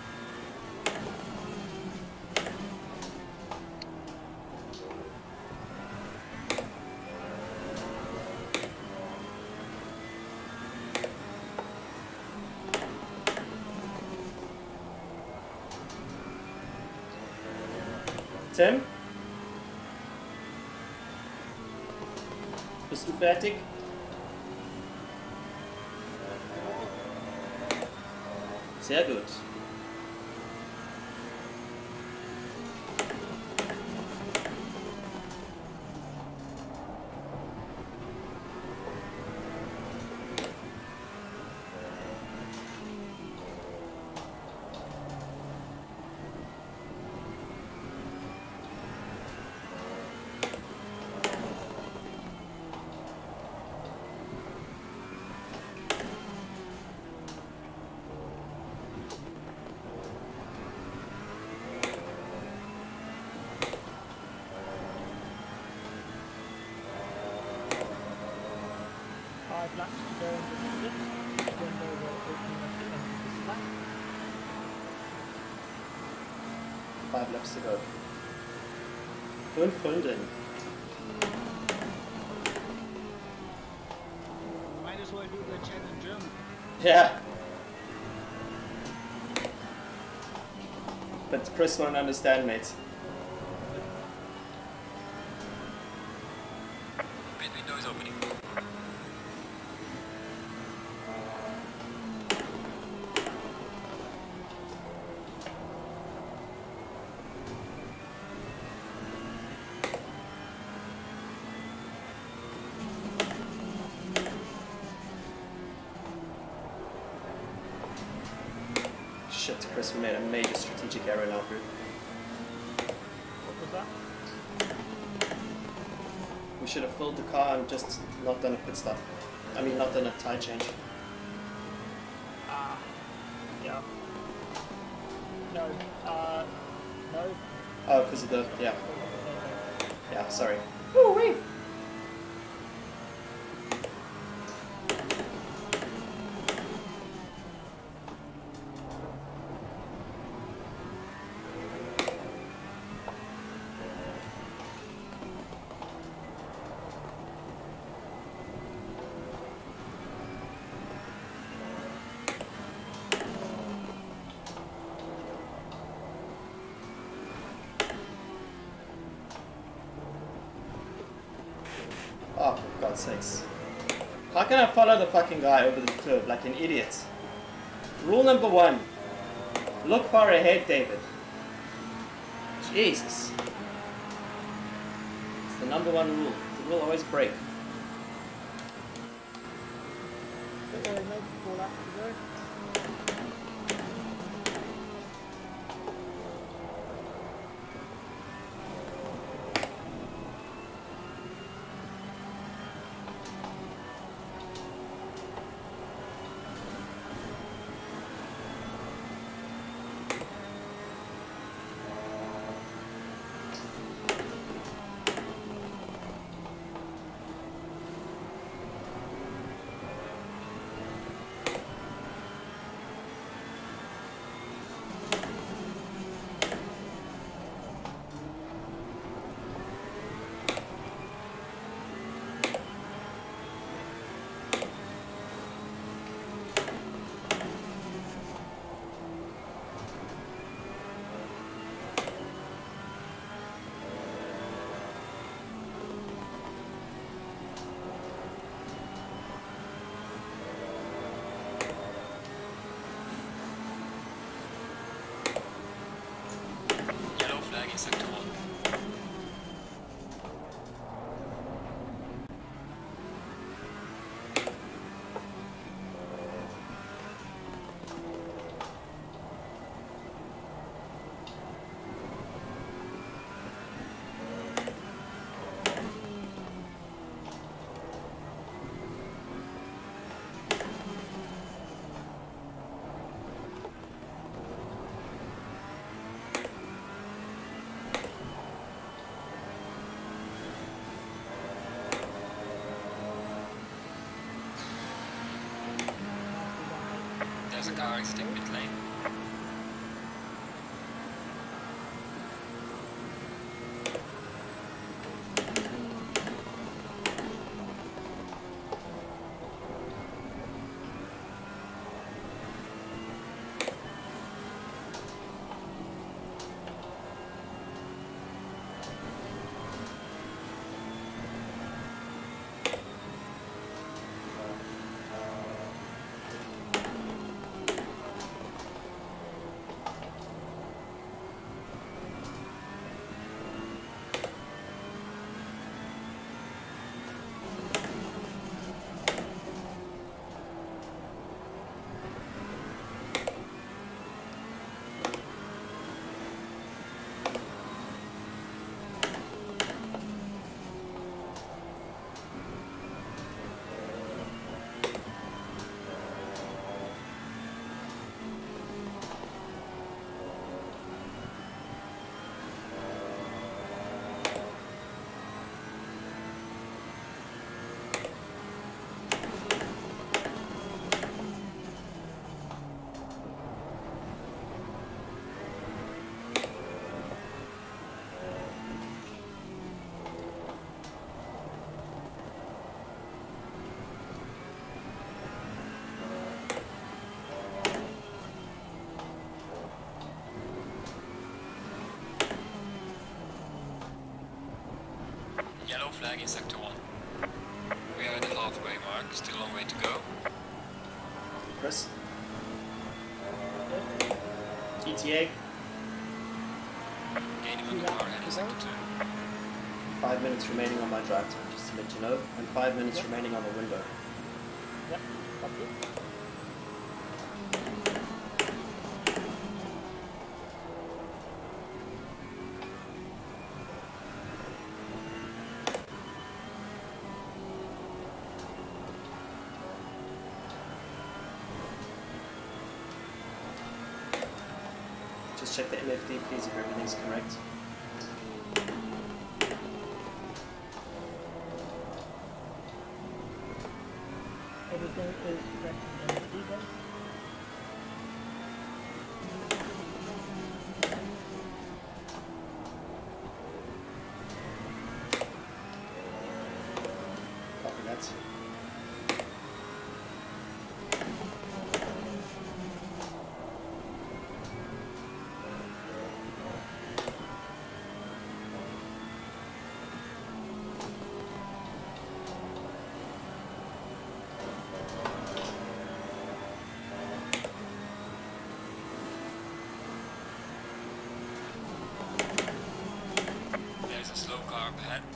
[SPEAKER 1] Tim? Bist du fertig? Sehr gut.
[SPEAKER 2] Five laps to go in the split. Window will open at the end of this lap.
[SPEAKER 1] Five laps to go. Fünf Runden.
[SPEAKER 4] Might as well do the chat in German.
[SPEAKER 1] Yeah. But Chris won't understand, mate.
[SPEAKER 3] Pit window is opening.
[SPEAKER 1] Shit, Chris, we made a major strategic error now, dude.
[SPEAKER 2] What was that?
[SPEAKER 1] We should have filled the car and just not done a pit stop. I mean, not done a tire change.
[SPEAKER 2] Ah. Yeah. No. Uh. No.
[SPEAKER 1] Oh, because of the... yeah. Yeah, sorry. Ooh, wait! Oh, for God's sakes. How can I follow the fucking guy over the curb like an idiot? Rule number one. Look far ahead, David. Jesus. It's the number one rule. The rule always break.
[SPEAKER 2] Okay, maybe four laps to go.
[SPEAKER 3] Yellow flag in sector one. car exiting pit lane. Yellow flag in sector one. We are at the halfway mark, still a long way to go.
[SPEAKER 1] Chris? E T A?
[SPEAKER 3] Gaining on the car heading sector two.
[SPEAKER 1] Five minutes remaining on my drive time, just to let you know. And five minutes
[SPEAKER 2] Yep.
[SPEAKER 1] remaining on the window.
[SPEAKER 2] Yep, copy.
[SPEAKER 1] Just check the M F D, please, if everything's correct.
[SPEAKER 2] Everything is correct in the detail.
[SPEAKER 1] Copy that.
[SPEAKER 3] There's a slow car up ahead.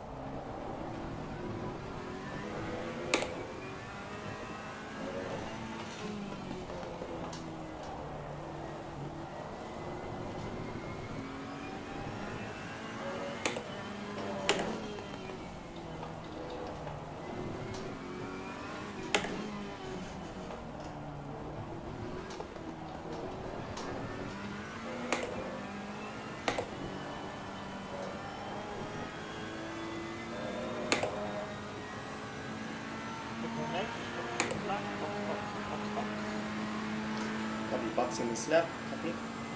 [SPEAKER 1] Copy, box in this lap. Copy.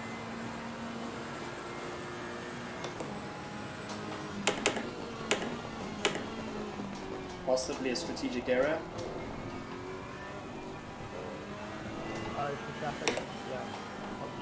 [SPEAKER 1] Possibly a strategic error.
[SPEAKER 2] Uh, the traffic, yeah, copy.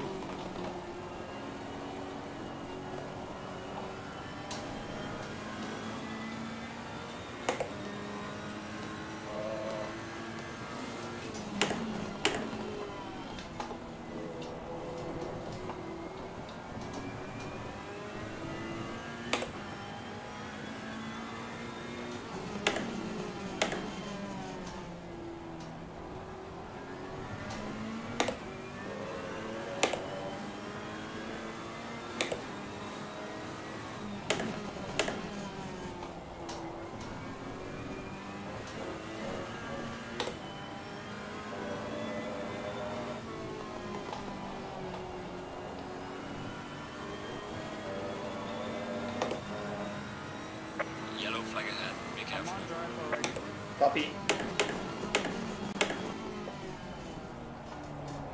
[SPEAKER 3] Yellow flag ahead, be
[SPEAKER 4] I'm
[SPEAKER 3] careful.
[SPEAKER 4] on drive already.
[SPEAKER 1] Copy.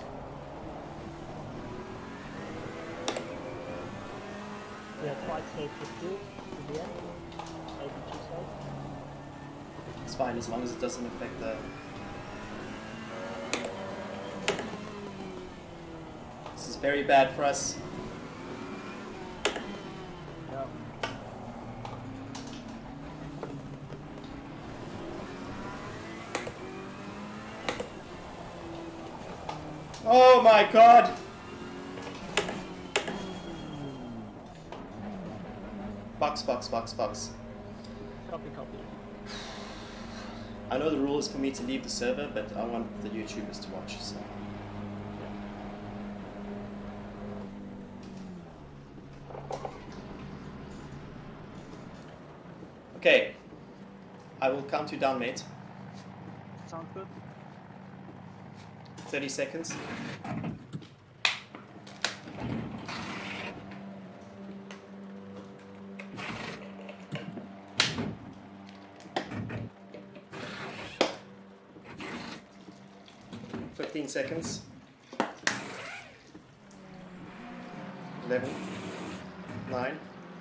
[SPEAKER 2] I'd say fifty to the end. Maybe too safe.
[SPEAKER 1] It's fine as long as it doesn't affect the... This is very bad for us.
[SPEAKER 2] Yeah.
[SPEAKER 1] Oh my god! Box, box, box, box.
[SPEAKER 2] Copy, copy.
[SPEAKER 1] I know the rule is for me to leave the server, but I want the YouTubers to watch, so... Okay. I will count you down, mate.
[SPEAKER 4] Sounds good.
[SPEAKER 1] thirty seconds. fifteen seconds. eleven. nine.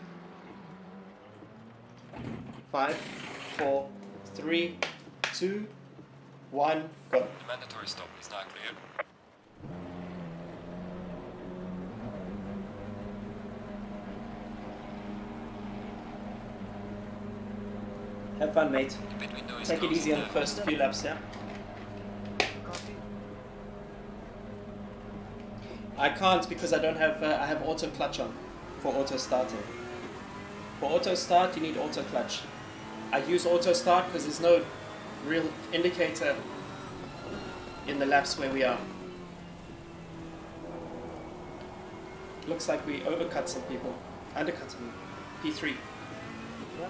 [SPEAKER 1] five. four. three. two. one. Go.
[SPEAKER 3] The mandatory stop is now clear.
[SPEAKER 1] Have fun, mate.
[SPEAKER 3] The pit window is
[SPEAKER 1] Take it
[SPEAKER 3] closed
[SPEAKER 1] easy on
[SPEAKER 3] now.
[SPEAKER 1] the first few laps, yeah?
[SPEAKER 4] Copy.
[SPEAKER 1] I can't because I don't have, uh, I have auto clutch on for auto starting. For auto start, you need auto clutch. I use auto start because there's no real indicator in the laps where we are. Looks like we overcut some people. Undercut them. P three.
[SPEAKER 2] Yep.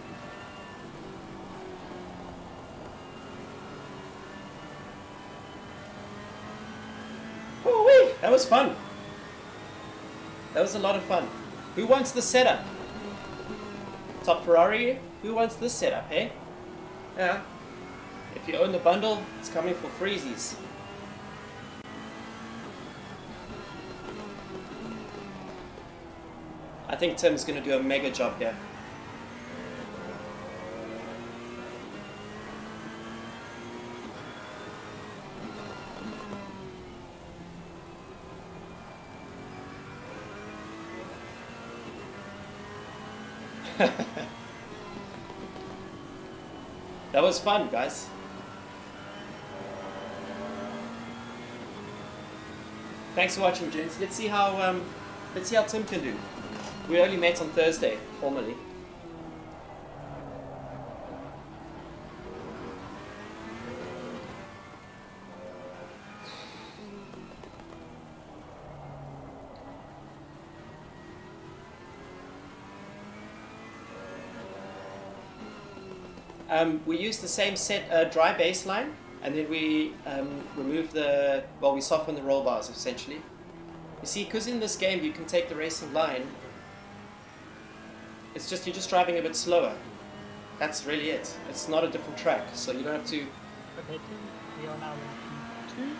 [SPEAKER 1] Woo-wee! That was fun. That was a lot of fun. Who wants the setup? Top Ferrari? Who wants this setup, hey? Yeah. If you own the bundle, it's coming for freezies. I think Tim's going to do a mega job here. That was fun, guys. Thanks for watching, gents. Let's see how um, let's see how Tim can do. We only met on Thursday, formally. Um, we use the same set uh, dry baseline, and then we um, remove the, well, we soften the roll bars essentially. You see, because in this game you can take the racing line, it's just, you're just driving a bit slower. That's really it. It's not a different track, so you don't have to...
[SPEAKER 2] Okay, Tim, we are now in Q two.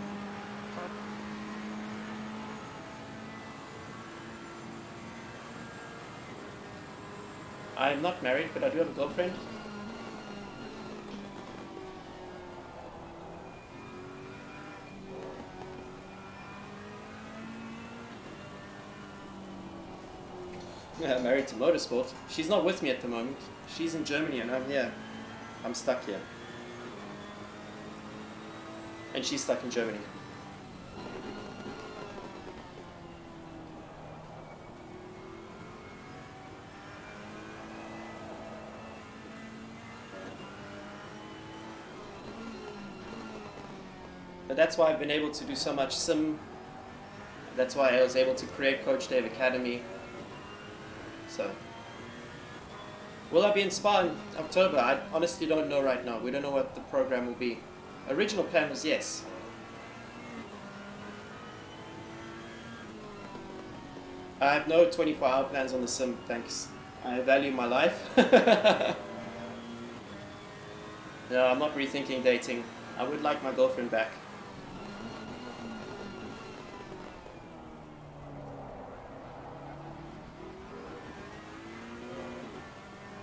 [SPEAKER 1] I'm not married, but I do have a girlfriend. Yeah, married to motorsport. She's not with me at the moment. She's in Germany and I'm here. I'm stuck here. And she's stuck in Germany. But that's why I've been able to do so much sim. That's why I was able to create Coach Dave Academy. So, will I be in Spa in October? I honestly don't know right now. We don't know what the program will be. Original plan was yes. I have no twenty-four hour plans on the sim, thanks. I value my life. No, I'm not rethinking dating. I would like my girlfriend back.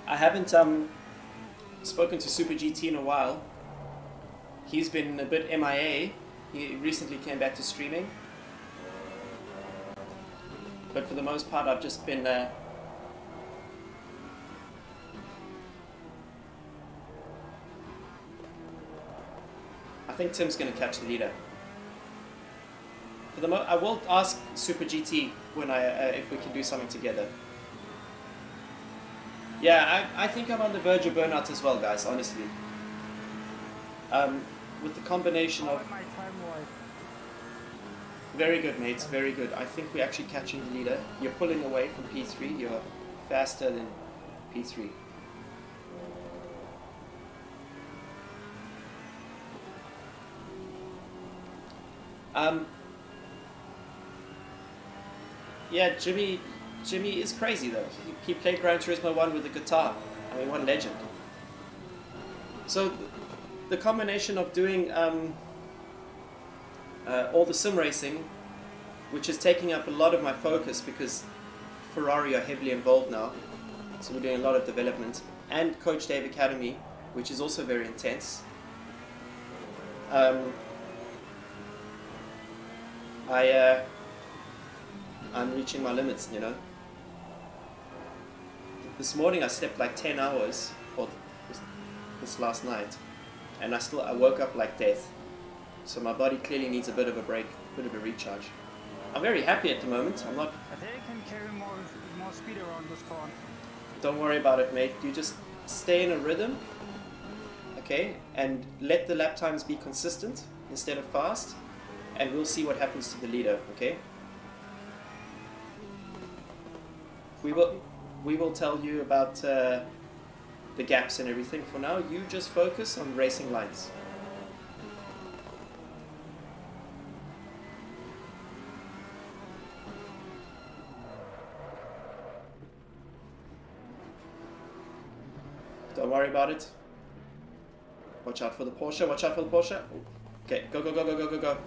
[SPEAKER 1] I haven't um, spoken to Super G T in a while. He's been a bit M I A. He recently came back to streaming. But for the most part, I've just been... Uh, I think Tim's going to catch the leader. For the mo I will ask Super G T when I, uh, if we can do something together. Yeah, I, I think I'm on the verge of burnout as well, guys, honestly. Um, with the combination of...
[SPEAKER 4] My time was.
[SPEAKER 1] Very good, mates, very good. I think we're actually catching the leader. You're pulling away from P three. You're faster than P three. Um, yeah, Jimmy Jimmy is crazy, though. He, he played Gran Turismo one with a guitar. I mean, what a legend. So, the combination of doing... Um, Uh, all the sim racing, which is taking up a lot of my focus because Ferrari are heavily involved now, so we're doing a lot of development, and Coach Dave Academy, which is also very intense. Um, I, uh, I'm reaching my limits, you know. This morning I slept like ten hours, or this, this last night, and I still I woke up like death. So my body clearly needs a bit of a break, a bit of a recharge. I'm very happy at the moment. I'm not...
[SPEAKER 4] I think I can carry more, more speed around this car.
[SPEAKER 1] Don't worry about it, mate. You just stay in a rhythm, okay? And let the lap times be consistent instead of fast. And we'll see what happens to the leader, okay? We will, we will tell you about uh, the gaps and everything. For now, you just focus on racing lines. Don't worry about it. Watch out for the Porsche. Watch out for the Porsche. Okay, go, go, go, go, go, go, go.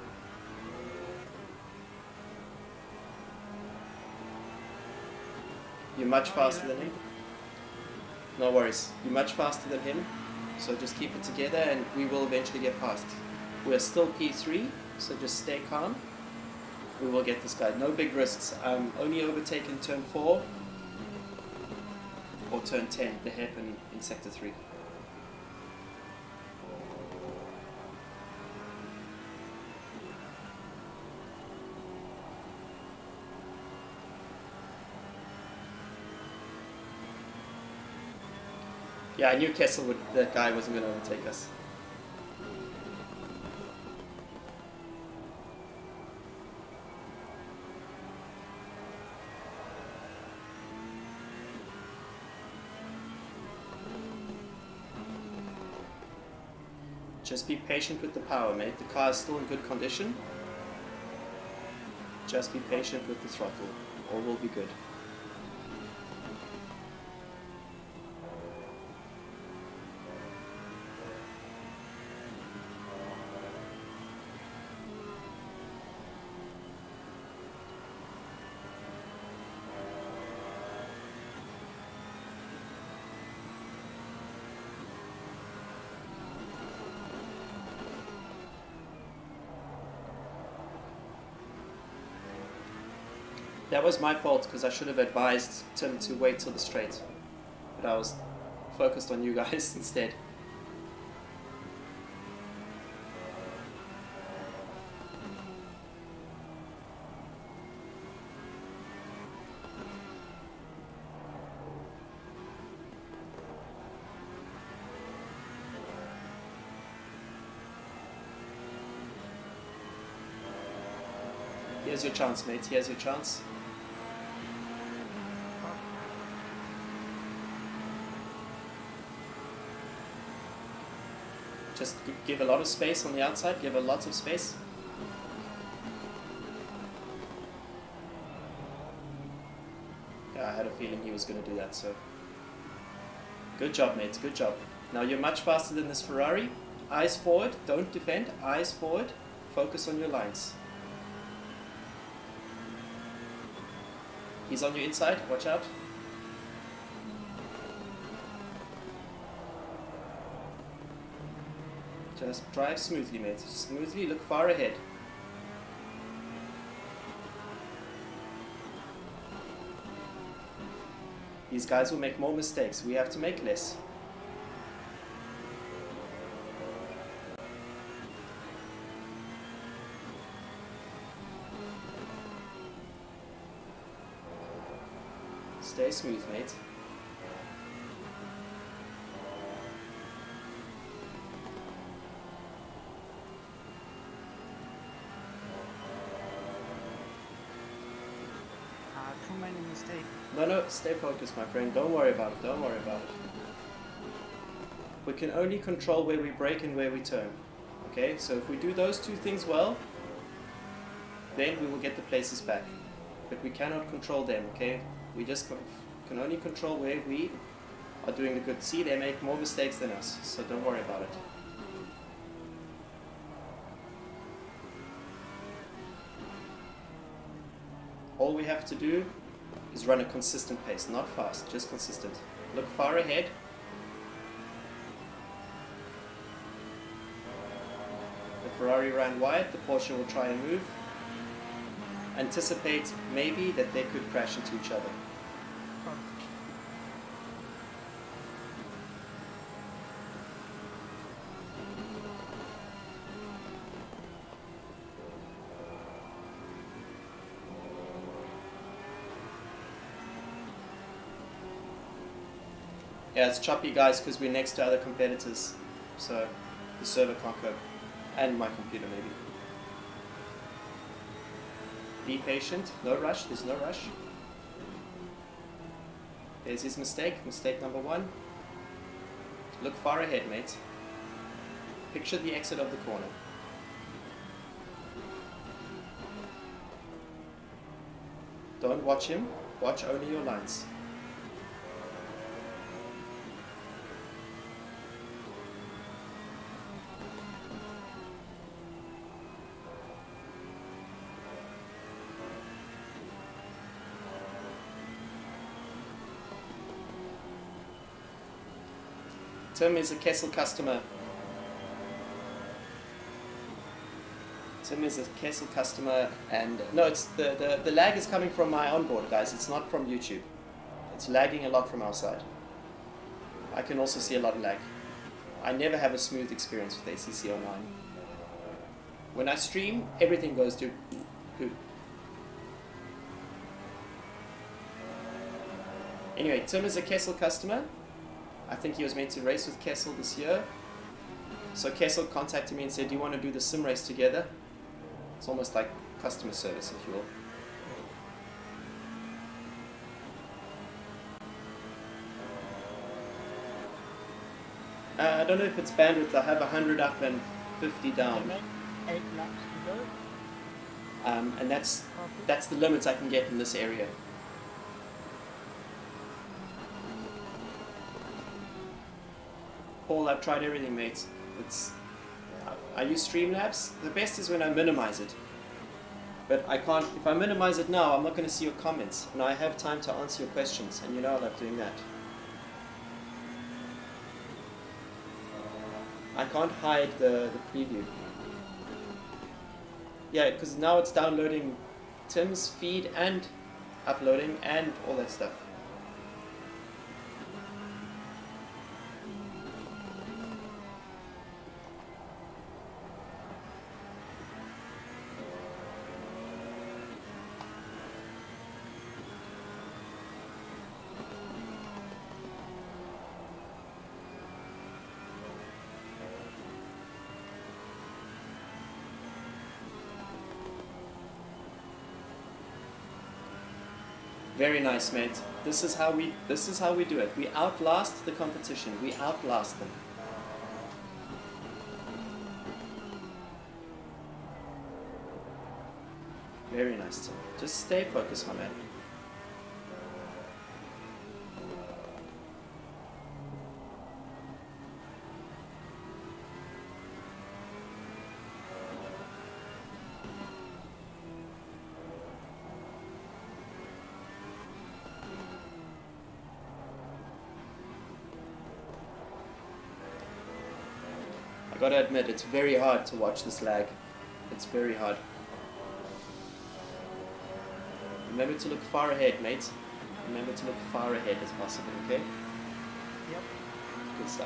[SPEAKER 1] You're much faster than him. No worries. You're much faster than him. So just keep it together and we will eventually get past. We're still P three, so just stay calm. We will get this guy. No big risks. Um, only overtaken turn four. Or turn ten, the hairpin in sector three. Yeah, I knew Kessel would, that guy wasn't going to overtake us. Just be patient with the power, mate. The car is still in good condition. Just be patient with the throttle. All will be good. That was my fault because I should have advised Tim to wait till the straight, but I was focused on you guys instead. Here's your chance, mate. Here's your chance. Just give a lot of space on the outside, give a lot of space. Yeah, I had a feeling he was going to do that, so... Good job, mates, good job. Now you're much faster than this Ferrari. Eyes forward, don't defend, eyes forward. Focus on your lines. He's on your inside, watch out. Just drive smoothly, mate. Smoothly, look far ahead. These guys will make more mistakes. We have to make less. Stay smooth, mate.
[SPEAKER 4] Ah, too many mistakes.
[SPEAKER 1] No, no, stay focused, my friend. Don't worry about it. Don't worry about it. We can only control where we brake and where we turn. Okay, so if we do those two things well, then we will get the places back. But we cannot control them, okay? We just can only control where we are doing the good. See, they make more mistakes than us, so don't worry about it. All we have to do is run a consistent pace, not fast, just consistent. Look far ahead. The Ferrari ran wide, the Porsche will try and move. Anticipate maybe that they could crash into each other. Yeah, it's choppy, guys, because we're next to other competitors, so the server can't cope, and my computer maybe. Be patient, no rush, there's no rush. There's his mistake, mistake number one. Look far ahead, mate. Picture the exit of the corner. Don't watch him, watch only your lines. Tim is a Kessel customer. Tim is a Kessel customer, and no, it's the, the, the lag is coming from my onboard, guys. It's not from YouTube. It's lagging a lot from our side. I can also see a lot of lag. I never have a smooth experience with A C C online. When I stream, everything goes to poo. Anyway, Tim is a Kessel customer. I think he was meant to race with Kessel this year. So Kessel contacted me and said, do you want to do the sim race together? It's almost like customer service, if you will. Uh, I don't know if it's bandwidth. I have one hundred up and fifty down.
[SPEAKER 2] Eight laps to go.
[SPEAKER 1] Um, and that's, that's the limit I can get in this area. Paul, I've tried everything, mate. It's, I use Streamlabs. The best is when I minimize it. But I can't, if I minimize it now, I'm not going to see your comments. And I have time to answer your questions, and you know I love doing that. I can't hide the, the preview. Yeah, because now it's downloading Tim's feed and uploading and all that stuff. Very nice, mate. This is how we this is how we do it. We outlast the competition. We outlast them. Very nice, Tim. Just stay focused, my man. gotta admit, it's very hard to watch this lag. It's very hard. Remember to look far ahead, mate. Remember to look far ahead as possible, okay?
[SPEAKER 4] Yep.
[SPEAKER 1] Good stuff.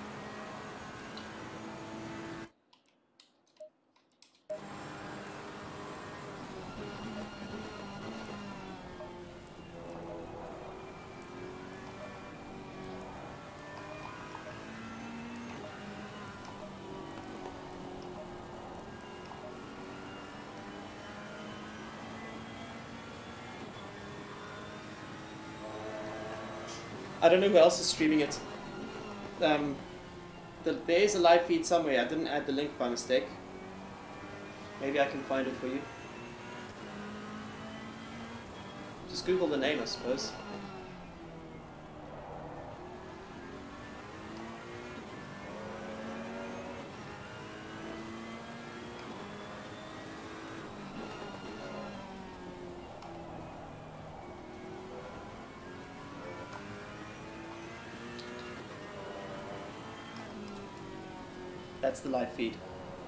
[SPEAKER 1] I don't know who else is streaming it. Um, the, there is a live feed somewhere. I didn't add the link by mistake. Maybe I can find it for you. Just Google the name, I suppose. That's the live feed.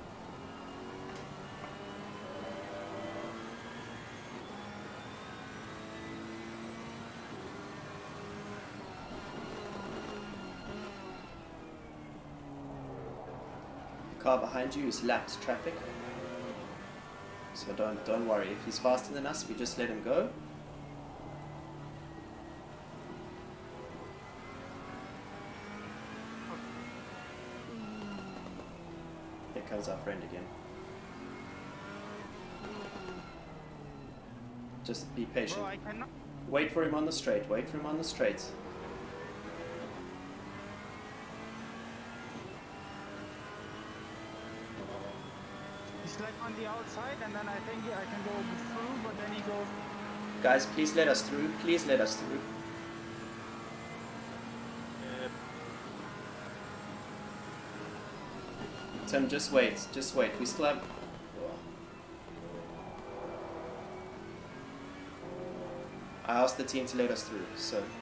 [SPEAKER 1] The car behind you is lapped traffic. So don't don't worry. If he's faster than us, we just let him go. Comes our friend again. Just be patient.
[SPEAKER 4] Bro, I cannot.
[SPEAKER 1] Wait for him on the straight. Wait for him on the straight.
[SPEAKER 4] He's like on the outside, and then I think I can go through, but then he goes.
[SPEAKER 1] Guys, please let us through. Please let us through. Tim, just wait, just wait. We still have... I asked the team to let us through, so...